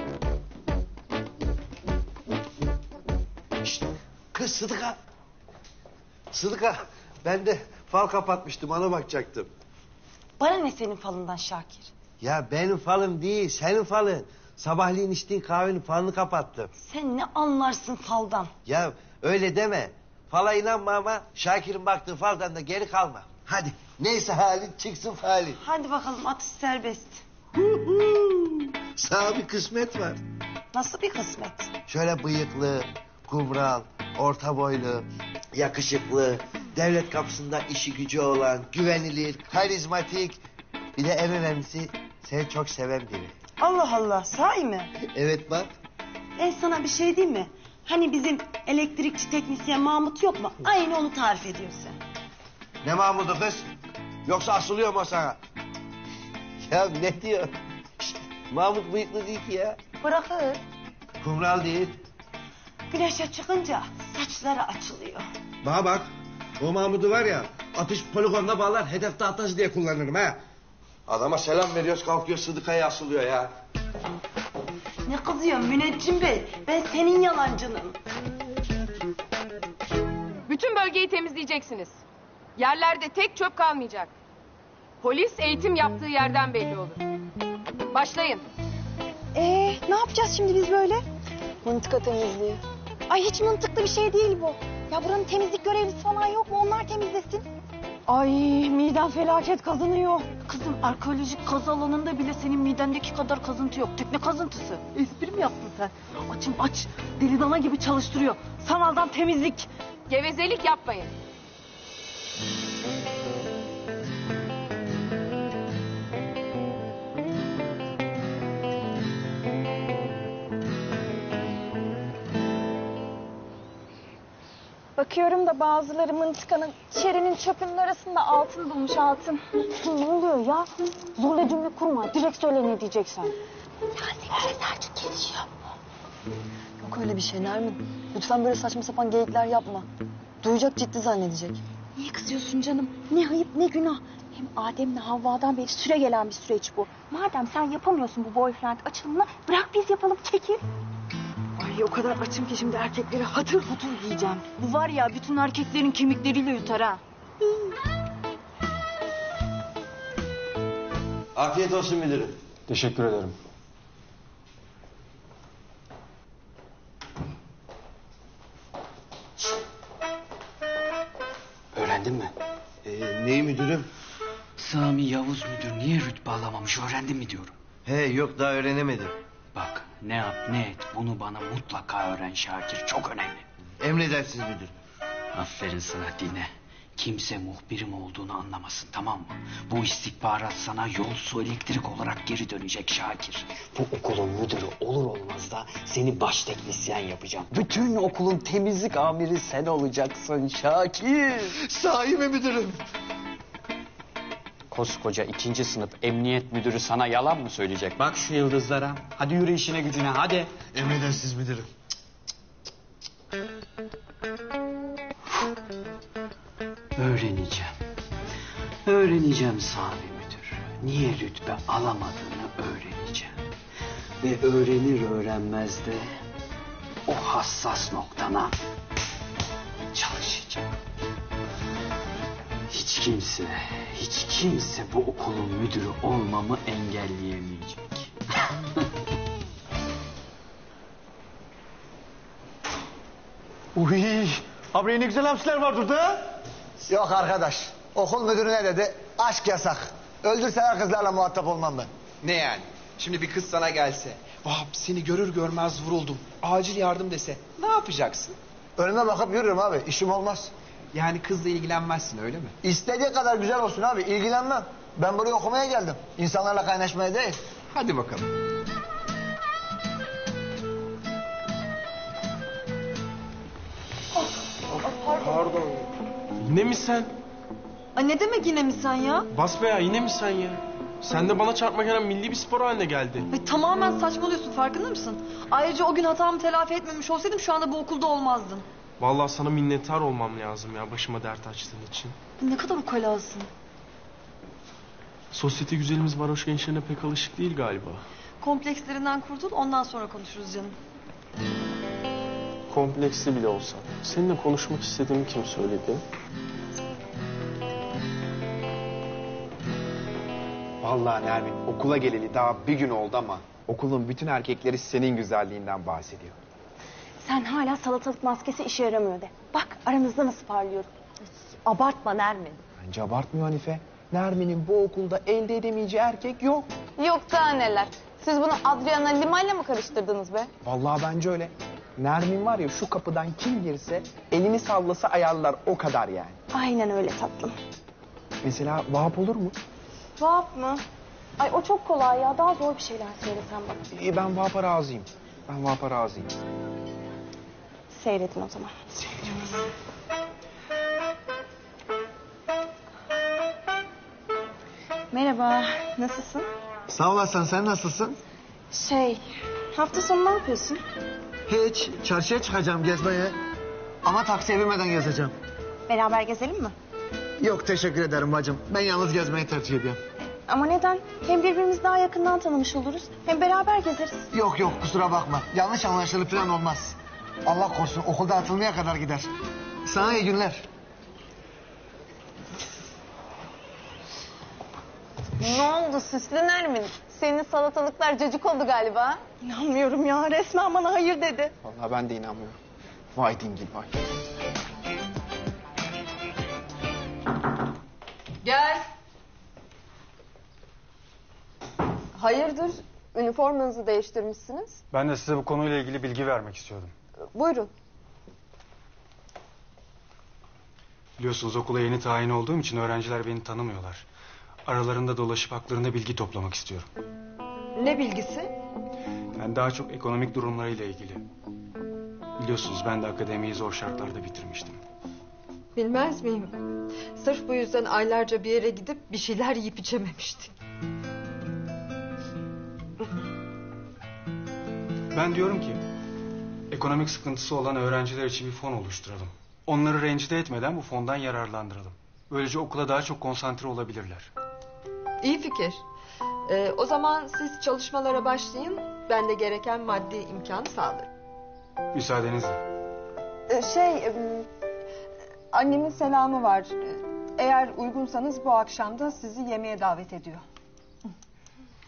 Şişt, kız Sıdıka. Sıdıka, ben de fal kapatmıştım, ona bakacaktım. Bana ne senin falından Şakir? Ya benim falım değil, senin falın. Sabahleyin içtiğin kahvenin falını kapattım. Sen ne anlarsın faldan? Ya öyle deme. Fala inanma ama Şakir'in baktığı faldan da geri kalma. Hadi neyse halin çıksın falin. Hadi bakalım atış serbest. Sana bir kısmet var. Nasıl bir kısmet? Şöyle bıyıklı, kumral, orta boylu, yakışıklı, devlet kapısında işi gücü olan, güvenilir, karizmatik. Bir de en önemlisi seni çok seven biri. Allah Allah, sahi mi? Evet bak. Ben sana bir şey diyeyim mi? Hani bizim elektrikçi teknisyen Mahmut yok mu? Aynı onu tarif ediyorsun. Ne Mahmut'u kız? Yoksa asılıyor mu o sana? Ya ne diyor? Şişt, Mahmut bıyıklı değil ki ya. Bırakır. Kumral değil. Güneşe çıkınca saçları açılıyor. Bana bak. O Mahmut'u var ya atış poligonda bağlar hedef tahtası diye kullanırım ha. Adama selam veriyoruz kalkıyor Sıdıka'ya asılıyor ya. Ne kızıyorsun müneccim bey? Ben senin yalancınım. Bütün bölgeyi temizleyeceksiniz. Yerlerde tek çöp kalmayacak. Polis eğitim yaptığı yerden belli olur. Başlayın. Ee, ne yapacağız şimdi biz böyle? Mıntıka temizliği. Ay hiç mantıklı bir şey değil bu. Ya buranın temizlik görevlisi falan yok mu? Onlar temizlesin. Ay midem felaket kazınıyor. Kızım arkeolojik kazı alanında bile senin midendeki kadar kazıntı yok. Tekne kazıntısı. Espri mi yaptın sen? Açım aç. Deli dana gibi çalıştırıyor. Sanaldan temizlik. Gevezelik yapmayın. Bakıyorum da bazıları mıntıkanın çerinin çöpünün arasında altın bulmuş altın. Ne oluyor ya? Zorla cümle kurma. Direkt söyle ne diyeceksen. Ya seni Selçuk kesiyor. Yok öyle bir şey Nermin. Lütfen böyle saçma sapan geyikler yapma. Duyacak ciddi zannedecek. Niye kızıyorsun canım? Ne ayıp ne günah. Hem Adem'le Havva'dan beri süre gelen bir süreç bu. Madem sen yapamıyorsun bu boyfriend açılımını bırak biz yapalım çekil. Ay o kadar açım ki şimdi erkekleri hatır hutur yiyeceğim. Bu var ya bütün erkeklerin kemikleriyle yutar ha. Afiyet olsun müdürüm. Teşekkür ederim. Öğrendin mi? Ee, neyi müdürüm? Sami Yavuz müdür niye rütbe alamamış öğrendin mi diyorum. He yok daha öğrenemedim. Bak ne yap ne et bunu bana mutlaka öğren Şakir çok önemli. Emredersiniz müdürüm. Aferin sana dinle. Kimse muhbirim olduğunu anlamasın tamam mı? Bu istihbarat sana yol su elektrik olarak geri dönecek Şakir. Bu okulun müdürü olur olmaz da seni baş teknisyen yapacağım. Bütün okulun temizlik amiri sen olacaksın Şakir. Sahi mi müdürüm? Koskoca ikinci sınıf emniyet müdürü sana yalan mı söyleyecek? Bak şu yıldızlara. Hadi yürü işine gücüne hadi. Emredersiniz müdürüm. Öğreneceğim. Öğreneceğim Sami müdür. Niye rütbe alamadığını öğreneceğim. Ve öğrenir öğrenmez de o hassas noktana çalışacağım. Hiç kimse, hiç kimse bu okulun müdürü olmamı engelleyemeyecek. Uy, abi ne güzel hamsiler var burada. Yok arkadaş. Okul müdürü ne dedi? Aşk yasak. Öldürseler kızlarla muhatap olmam ben. Ne yani? Şimdi bir kız sana gelse, vah seni görür görmez vuruldum, acil yardım dese ne yapacaksın? Önüme bakıp yürürüm abi. İşim olmaz. Yani kızla ilgilenmezsin öyle mi? İstediği kadar güzel olsun abi. İlgilenmem. Ben buraya okumaya geldim. İnsanlarla kaynaşmaya değil. Hadi bakalım. Pardon. Yine mi sen? Ay ne demek yine mi sen ya? Bas be ya yine mi sen ya? Sen de bana çarpmak her an milli bir spor haline geldi. Ay tamamen saçmalıyorsun farkında mısın? Ayrıca o gün hatamı telafi etmemiş olsaydım şu anda bu okulda olmazdın. Vallahi sana minnettar olmam lazım ya başıma dert açtığın için. Ne kadar ukalasın. Sosyete güzelimiz varoş gençlerine pek alışık değil galiba. Komplekslerinden kurtul ondan sonra konuşuruz canım. Kompleksli bile olsa. Seninle konuşmak istediğimi kim söyledi? Vallahi Nermin okula geleli daha bir gün oldu ama okulun bütün erkekleri senin güzelliğinden bahsediyor. Sen hala salatalık maskesi işe yaramıyor de. Bak aramızda nasıl parlıyorum. Abartma Nermin. Bence abartmıyor Hanife. Nermin'in bu okulda elde edemeyeceği erkek yok. Yok daha neler. Siz bunu Adriana Lima'yla mı karıştırdınız be? Vallahi bence öyle. Nermin var ya şu kapıdan kim girse elini sallasa ayarlar o kadar yani. Aynen öyle tatlım. Mesela Vahap olur mu? Vahap mı? Ay o çok kolay ya. Daha zor bir şeyler söylesen bana. İyi ben Vahap'a razıyım. Ben Vahap'a razıyım. Seyredin o zaman. Merhaba, nasılsın? Sağ olasın. Sen nasılsın? Şey, hafta sonu ne yapıyorsun? Hiç. Çarşıya çıkacağım gezmeye. Ama taksiye binmeden gezeceğim. Beraber gezelim mi? Yok teşekkür ederim bacım. Ben yalnız gezmeyi tercih ediyorum. Ama neden? Hem birbirimizi daha yakından tanımış oluruz. Hem beraber gezeriz. Yok yok kusura bakma. Yanlış anlaşılır falan olmaz. Allah korusun okulda atılmaya kadar gider. Sana iyi günler. Ne oldu süslü Nermin? Senin salatalıklar cacık oldu galiba. İnanmıyorum ya resmen bana hayır dedi. Vallahi ben de inanmıyorum. Vay dingil vay. Gel. Hayırdır? Üniformanızı değiştirmişsiniz. Ben de size bu konuyla ilgili bilgi vermek istiyordum. Buyurun. Biliyorsunuz okula yeni tayin olduğum için öğrenciler beni tanımıyorlar. Aralarında dolaşıp haklarında bilgi toplamak istiyorum. Ne bilgisi? Yani daha çok ekonomik durumlarıyla ilgili. Biliyorsunuz ben de akademiyi zor şartlarda bitirmiştim. Bilmez miyim? Sırf bu yüzden aylarca bir yere gidip bir şeyler yiyip içememiştik. Ben diyorum ki ekonomik sıkıntısı olan öğrenciler için bir fon oluşturalım. Onları rencide etmeden bu fondan yararlandıralım. Böylece okula daha çok konsantre olabilirler. İyi fikir. Ee, o zaman siz çalışmalara başlayın. Ben de gereken maddi imkanı sağlarım. Müsaadenizle. Ee, şey... E, annemin selamı var. Eğer uygunsanız bu akşam da sizi yemeğe davet ediyor.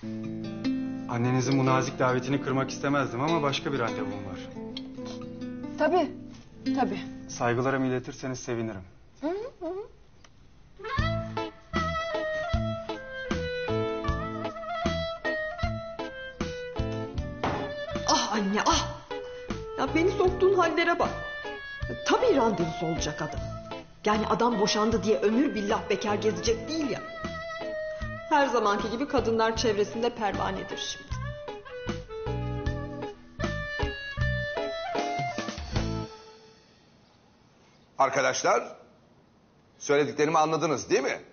Annenizin bu nazik davetini kırmak istemezdim ama başka bir randevum var. Tabii, tabii. Saygılarımı iletirseniz sevinirim. Hı hı. Ah anne ah! Ya beni soktuğun hallere bak. Tabii randevusu olacak adam. Yani adam boşandı diye ömür billah bekar gezecek değil ya. Her zamanki gibi kadınlar çevresinde pervanedir şimdi. Arkadaşlar, söylediklerimi anladınız değil mi?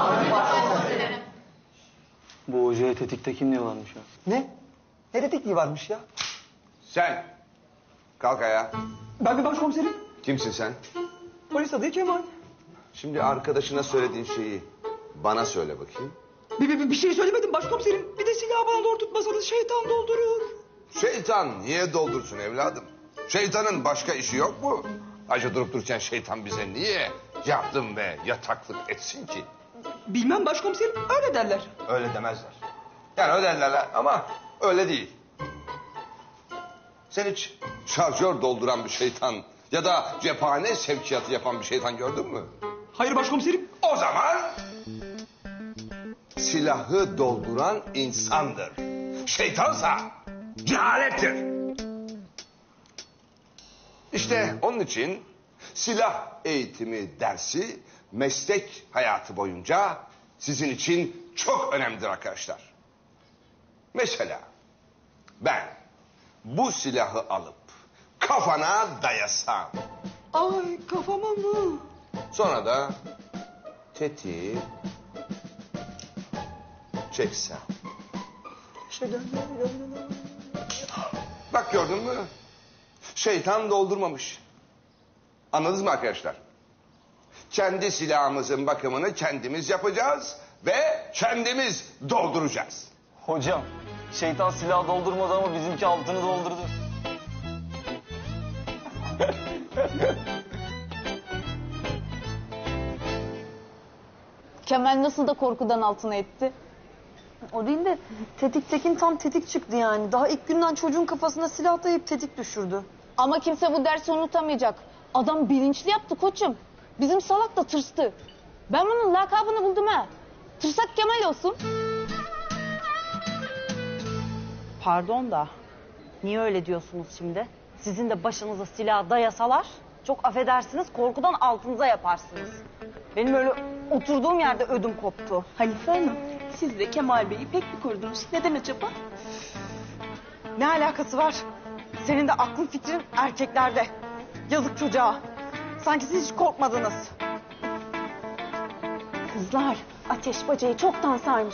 Bu hocaya tetikte kim ne varmış ya? Ne? Ne tetikliği varmış ya? Sen, kalk ayağa. Ben bir başkomiserim. Kimsin sen? Polis adı Kemal. Şimdi arkadaşına söylediğin şeyi bana söyle bakayım. Bir, bir, bir şey söylemedim başkomiserim. Bir de silahı bana doğrultmasanız şeytan doldurur. Şeytan niye doldursun evladım? Şeytanın başka işi yok mu? Ayrıca durup dururken şeytan bize niye yardım ve yataklık etsin ki? Bilmem başkomiserim, öyle derler. Öyle demezler. Yani öyle derler ama öyle değil. Sen hiç şarjör dolduran bir şeytan ya da cephane sevkiyatı yapan bir şeytan gördün mü? Hayır başkomiserim. O zaman silahı dolduran insandır. Şeytansa cehalettir. İşte onun için silah eğitimi dersi meslek hayatı boyunca sizin için çok önemlidir arkadaşlar. Mesela ben bu silahı alıp kafana dayasam. Ay kafama mı? Sonra da tetiği çeksem. Bak gördün mü? Şeytan doldurmamış. Anladınız mı arkadaşlar? Kendi silahımızın bakımını kendimiz yapacağız ve kendimiz dolduracağız. Hocam, şeytan silah doldurmadı ama bizimki altını doldurdu. Kemal nasıl da korkudan altına etti. O değil de tetiktekin tam tetik çıktı yani. Daha ilk günden çocuğun kafasına silah dayayıp tetik düşürdü. Ama kimse bu dersi unutamayacak. Adam bilinçli yaptı koçum. Bizim salak da tırstı. Ben bunun lakabını buldum ha. Tırsak Kemal olsun. Pardon da niye öyle diyorsunuz şimdi? Sizin de başınıza silah dayasalar çok affedersiniz korkudan altınıza yaparsınız. Benim öyle oturduğum yerde ödüm koptu. Halife Hanım, siz de Kemal Bey'i pek bir korudunuz. Neden acaba? Ne alakası var? Senin de aklın fikrin erkeklerde. Yazık çocuğa. Sanki siz hiç korkmadınız. Kızlar, ateş bacayı çoktan sarmış.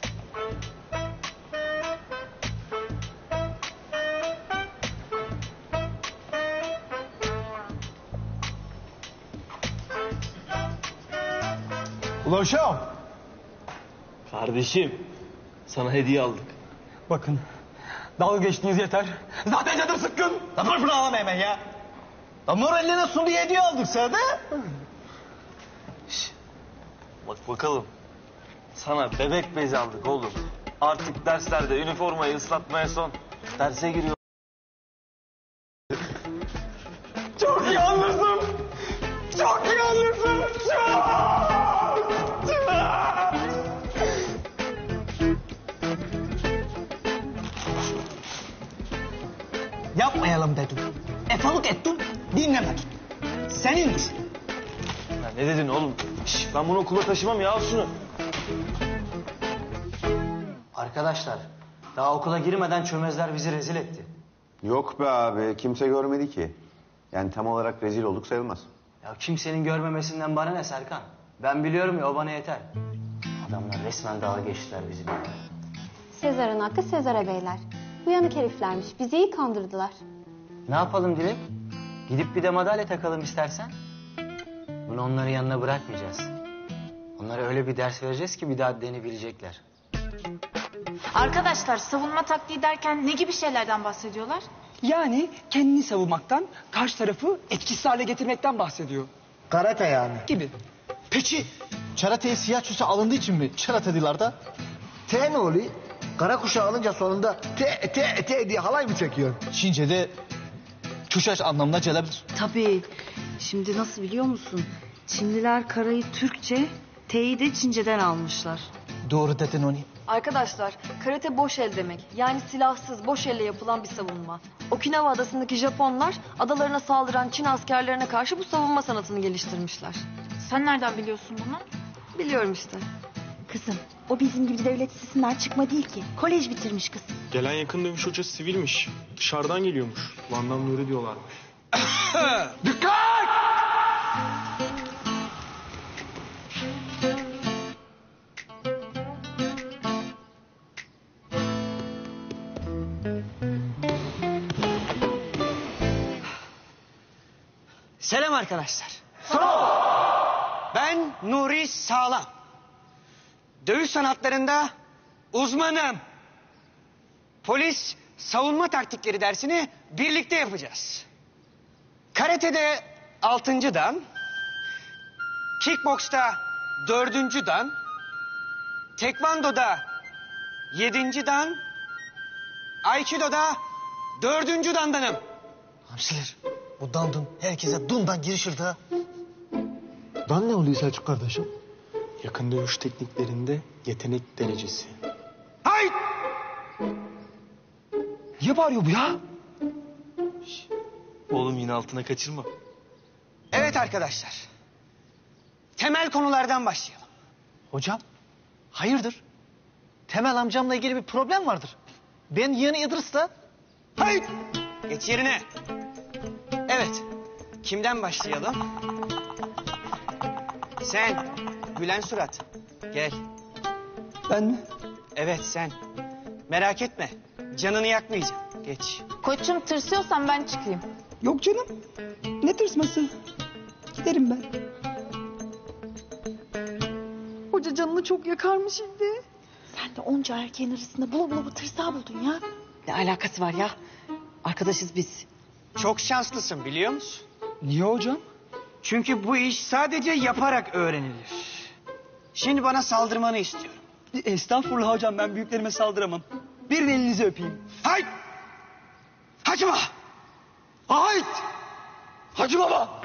Ulan uşağım. Kardeşim, sana hediye aldık. Bakın, dalga geçtiğiniz yeter. Zaten canım sıkkın. Lan dur ağlama hemen ya. Lan morallerine sun diye hediye aldık sana da. Şş, bak bakalım. Sana bebek bezi aldık oğlum. Artık derslerde üniformayı ıslatmaya son. Derse giriyor. Çok iyi anlırsın. Çok iyi anlırsın. Çok. Yapmayalım dedim. Efalık ettim, dinlemedin. Senindir. Ya ne dedin oğlum? Şş, ben bunu okula taşımam ya, al şunu. Arkadaşlar, daha okula girmeden çömezler bizi rezil etti. Yok be abi, kimse görmedi ki. Yani tam olarak rezil olduk sayılmaz. Ya kimsenin görmemesinden bana ne Serkan? Ben biliyorum ya, o bana yeter. Adamlar resmen dalga geçtiler bizimle. Sezar'ın hakkı Sezar'a beyler. Uyanık heriflermiş. Bizi iyi kandırdılar. Ne yapalım Dilek? Gidip bir de madalya takalım istersen. Bunu onların yanına bırakmayacağız. Onlara öyle bir ders vereceğiz ki bir daha denebilecekler. Arkadaşlar savunma taktiği derken ne gibi şeylerden bahsediyorlar? Yani kendini savunmaktan, karşı tarafı etkisiz hale getirmekten bahsediyor. Karate yani. Gibi. Peki, karateye siyah çöse alındığı için mi karatediler de? T ne oluyor? Kara kuşağı alınca sonunda te te te diye halay mı çekiyor? Çince'de kuşaş anlamına gelebilir. Tabii. Şimdi nasıl biliyor musun? Çinliler karayı Türkçe, T'yi de Çince'den almışlar. Doğru dedin onu. Arkadaşlar, karate boş el demek. Yani silahsız, boş elle yapılan bir savunma. Okinawa adasındaki Japonlar adalarına saldıran Çin askerlerine karşı bu savunma sanatını geliştirmişler. Sen nereden biliyorsun bunu? Biliyorum işte. Kızım, o bizim gibi devlet lisesinden çıkma değil ki. Kolej bitirmiş kız. Gelen yakın dövüş hocası sivilmiş. Dışarıdan geliyormuş. Van'dan Nuri diyorlarmış. Dikkat! Selam arkadaşlar. Ben Nuri Sağlam. Dövüş sanatlarında uzmanım. Polis savunma taktikleri dersini birlikte yapacağız. Karate'de altıncı dan, kickboksta dördüncü dan, tekvandoda yedinci dan, aikidoda dördüncü dandanım. Hamsiler, bu dandun herkese dundan girişir de. Dan ne oluyor Selçuk kardeşim? Yakın dövüş tekniklerinde yetenek derecesi. Hayır! Niye bağırıyor bu ya? Oğlum yine altına kaçırma. Evet arkadaşlar. Temel konulardan başlayalım. Hocam, hayırdır? Temel amcamla ilgili bir problem vardır. Ben yeğeni İdris'le... Hayır! Geç yerine. Evet. Kimden başlayalım? Sen. Gülen surat. Gel. Ben mi? Evet sen. Merak etme. Canını yakmayacağım. Geç. Koçum tırsıyorsan ben çıkayım. Yok canım. Ne tırsması? Giderim ben. Hoca canını çok yakar mı şimdi? Sen de onca erkeğin arasında bula bula bu tırsağı buldun ya. Ne alakası var ya? Arkadaşız biz. Çok şanslısın biliyor musun? Niye hocam? Çünkü bu iş sadece yaparak öğrenilir. Şimdi bana saldırmanı istiyorum. Estağfurullah hocam, ben büyüklerime saldıramam. Bir de elinizi öpeyim. Hayır! Hacıma! Hayır! Hacı baba!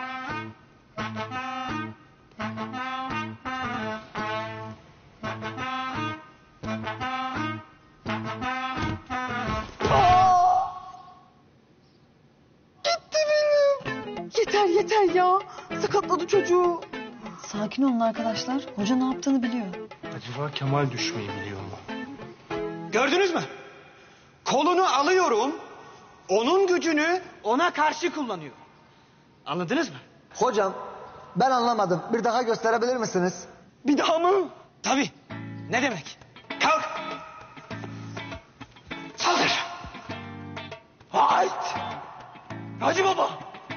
Yeter yeter ya. Sakatladı çocuğu. Sakin olun arkadaşlar. Hoca ne yaptığını biliyor. Acaba Kemal düşmeyi biliyor mu? Gördünüz mü? Kolunu alıyorum. Onun gücünü ona karşı kullanıyorum. Anladınız mı? Hocam, ben anlamadım. Bir daha gösterebilir misiniz? Bir daha mı? Tabii. Ne demek? Kalk. Saldır. Hayt. Hacı baba.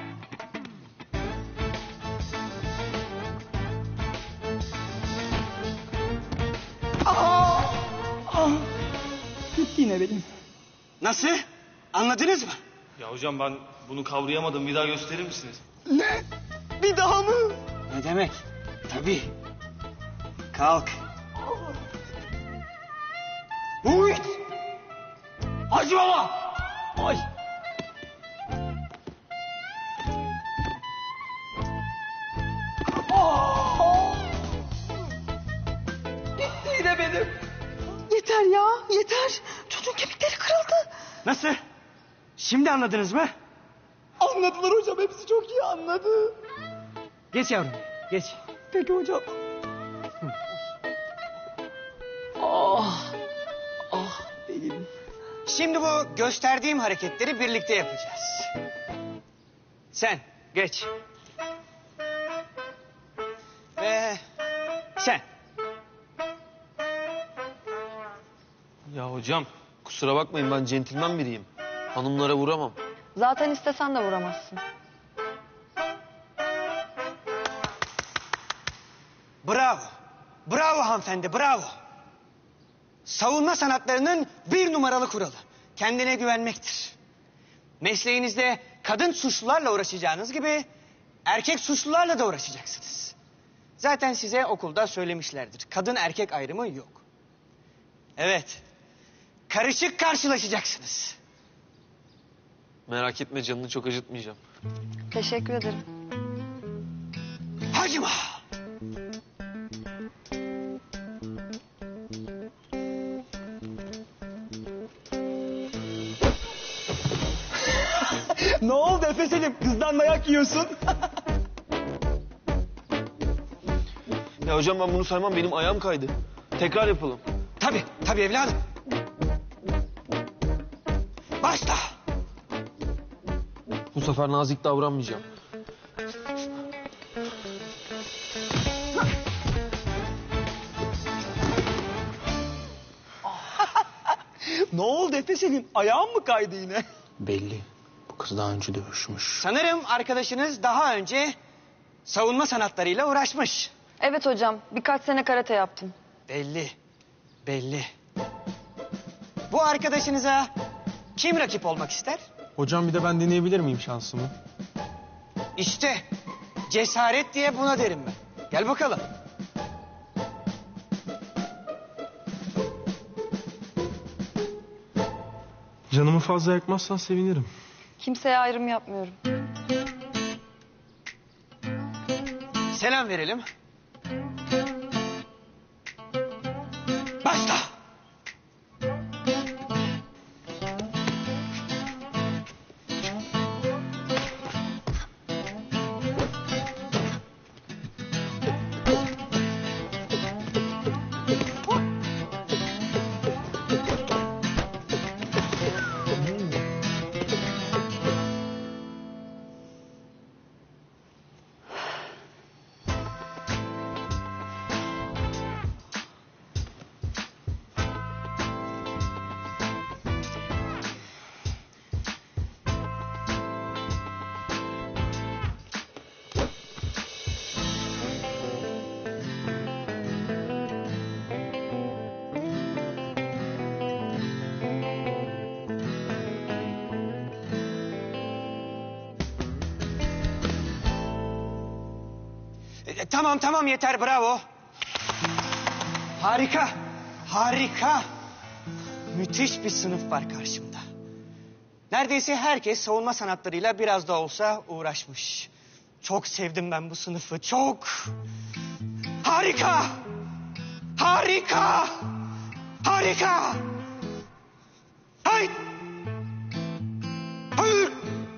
Aa! Ah! Gitti yine benim. Nasıl? Anladınız mı? Ya hocam ben bunu kavrayamadım. Bir daha gösterir misiniz? Ne? Bir daha mı? Ne demek? Tabii. Kalk. Uy! Hacı baba! Ay! Gitti yine benim. Yeter ya yeter. Çocuğun kemikleri kırıldı. Nasıl? Şimdi anladınız mı? Anladılar hocam, hepsi çok iyi anladı. Geç yavrum, geç. Peki hocam. Ah, ah benim. Şimdi bu gösterdiğim hareketleri birlikte yapacağız. Sen geç. Ve sen. Ya hocam kusura bakmayın, ben centilmen biriyim. Hanımlara vuramam. Zaten istesen de vuramazsın. Bravo. Bravo hanımefendi, bravo. Savunma sanatlarının bir numaralı kuralı. Kendine güvenmektir. Mesleğinizde kadın suçlularla uğraşacağınız gibi erkek suçlularla da uğraşacaksınız. Zaten size okulda söylemişlerdir. Kadın erkek ayrımı yok. Evet. karışık karşılaşacaksınız. Merak etme, canını çok acıtmayacağım. Teşekkür ederim. Hacıma. Ne oldu Efe Selim? Kızdan dayak yiyorsun. Ya hocam ben bunu saymam, benim ayağım kaydı. Tekrar yapalım. Tabii, tabii evladım. Başla. Bu sefer nazik davranmayacağım. Ne oldu Efe Selim? Ayağın mı kaydı yine? Belli. Bu kız daha önce dövüşmüş. Sanırım arkadaşınız daha önce savunma sanatlarıyla uğraşmış. Evet hocam, birkaç sene karate yaptım. Belli, belli. Bu arkadaşınıza kim rakip olmak ister? Hocam bir de ben deneyebilir miyim şansımı? İşte cesaret diye buna derim ben. Gel bakalım. Canımı fazla yakmazsan sevinirim. Kimseye ayrım yapmıyorum. Selam verelim. Başla. E, tamam tamam yeter, bravo. Harika, harika. Müthiş bir sınıf var karşımda. Neredeyse herkes savunma sanatlarıyla biraz da olsa uğraşmış. Çok sevdim ben bu sınıfı, çok. Harika, harika, harika. Hayır. Hayır.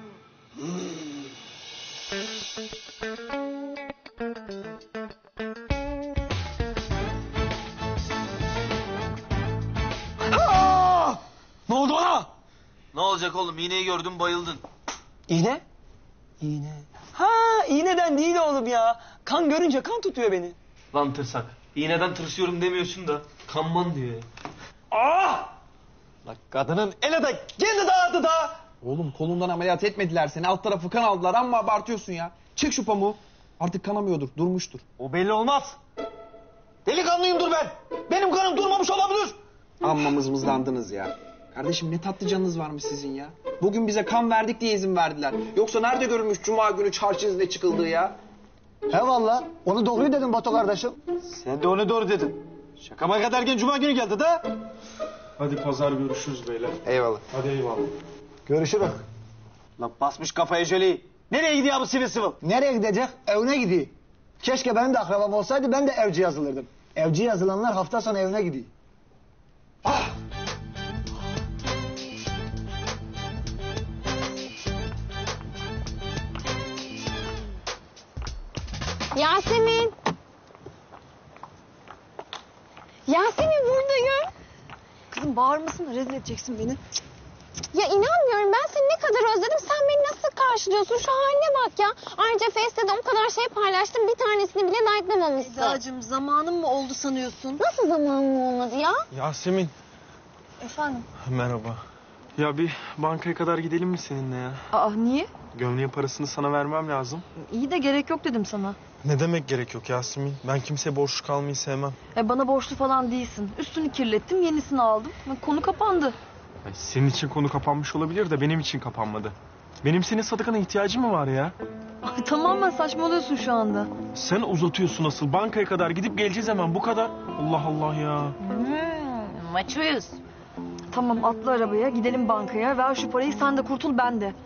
Aa! Ne oldu bana? Ne olacak oğlum? İğneyi gördün, bayıldın. İğne? İğne. Ha, iğneden değil oğlum ya. Kan görünce kan tutuyor beni. Lan tırsak. İğneden tırsıyorum demiyorsun da kanman diyor ya. Aa! Bak kadının eli de kendi dağıttı da. Oğlum kolundan ameliyat etmediler seni. Alt tarafı kan aldılar ama abartıyorsun ya. Çek şu pamuğu. Artık kanamıyordur, durmuştur. O belli olmaz. Delikanlıyımdır ben. Benim kanım durmamış olabilir. Amma mızmızlandınız ya. Kardeşim ne tatlı canınız varmış sizin ya. Bugün bize kan verdik diye izin verdiler. Yoksa nerede görülmüş cuma günü çarşı izne çıkıldığı ya? He valla. Onu doğru dedim Batu kardeşim. Sen de onu doğru dedin. Şakama kadar gen cuma günü geldi de. Hadi pazar görüşürüz beyler. Eyvallah. Hadi eyvallah. Görüşürüz. Lan basmış kafayı jöleyi. Nereye gidiyor bu sivil sivil? Nereye gidecek? Evine gidiyor. Keşke benim de akrabam olsaydı ben de evci yazılırdım. Evci yazılanlar hafta sonu evine gidiyor. Ah! Yasemin. Yasemin buradayım. Kızım bağırmasana, rezil edeceksin beni. Ya inanmıyorum, ben seni ne kadar özledim. Sen beni nasıl karşılıyorsun? Şu haline bak ya. Ayrıca Face'te de o kadar şey paylaştım. Bir tanesini bile like'lamamışsın. Eda'cığım zamanım mı oldu sanıyorsun? Nasıl zamanım olmadı ya? Yasemin. Efendim? Merhaba. Ya bir bankaya kadar gidelim mi seninle ya? Aa niye? Gömleğin parasını sana vermem lazım. İyi de gerek yok dedim sana. Ne demek gerek yok Yasemin? Ben kimseye borçlu kalmayı sevmem. E bana borçlu falan değilsin. Üstünü kirlettim, yenisini aldım. Konu kapandı. Ay, senin için konu kapanmış olabilir de benim için kapanmadı. Benim senin sadakana ihtiyacım mı var ya? Ay tamamen saçmalıyorsun şu anda. Sen uzatıyorsun asıl. Bankaya kadar gidip geleceğiz hemen, bu kadar. Allah Allah ya. Hmm, maçıyız. Tamam atla arabaya gidelim bankaya. Ver şu parayı sen de kurtul ben de.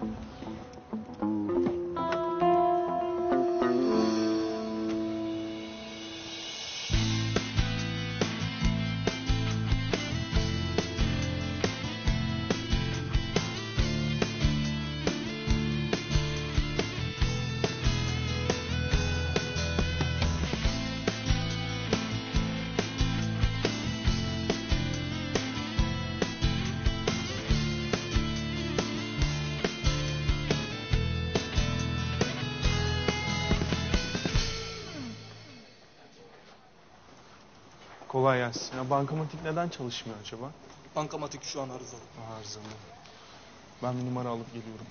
Kolay gelsin. Ya bankamatik neden çalışmıyor acaba? Bankamatik şu an arızalı. Arızalı. Ben bir numara alıp geliyorum.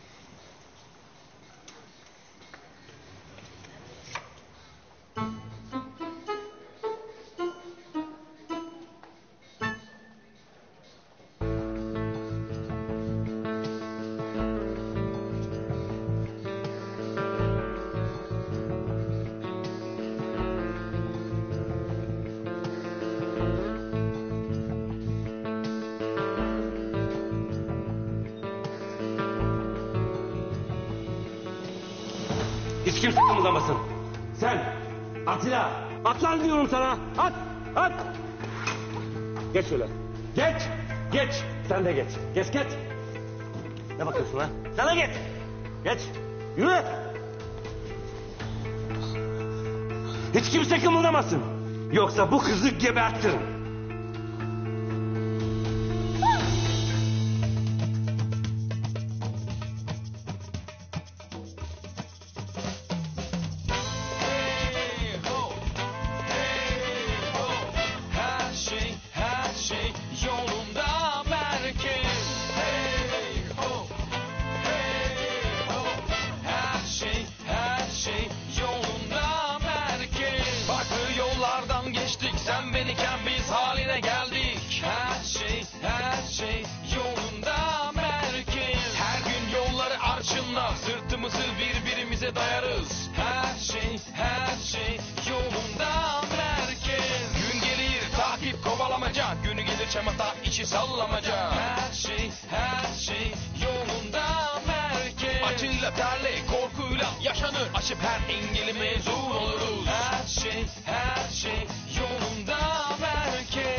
Hiç kimse kımıldamasın. Sen, Atilla, at lan diyorum sana. At, at. Geç şöyle. Geç, geç. Sen de geç. Geç, geç. Ne bakıyorsun lan? Sen de geç. Geç. Yürü. Hiç kimse kımıldamasın. Yoksa bu kızı gebertirim. Sen beniken biz haline geldik. Her şey, her şey yolunda merkez. Her gün yolları arşınla sırtımızı birbirimize dayarız. Her şey, her şey yolunda merkez. Gün gelir takip kovalamaca, günü gelir çamata içi sallamaca. Her şey, her şey yolunda merkez. Acıyla terle korkuyla yaşanır, aşıp her engeli mezun oluruz. Her şey, her şey yolunda merkez.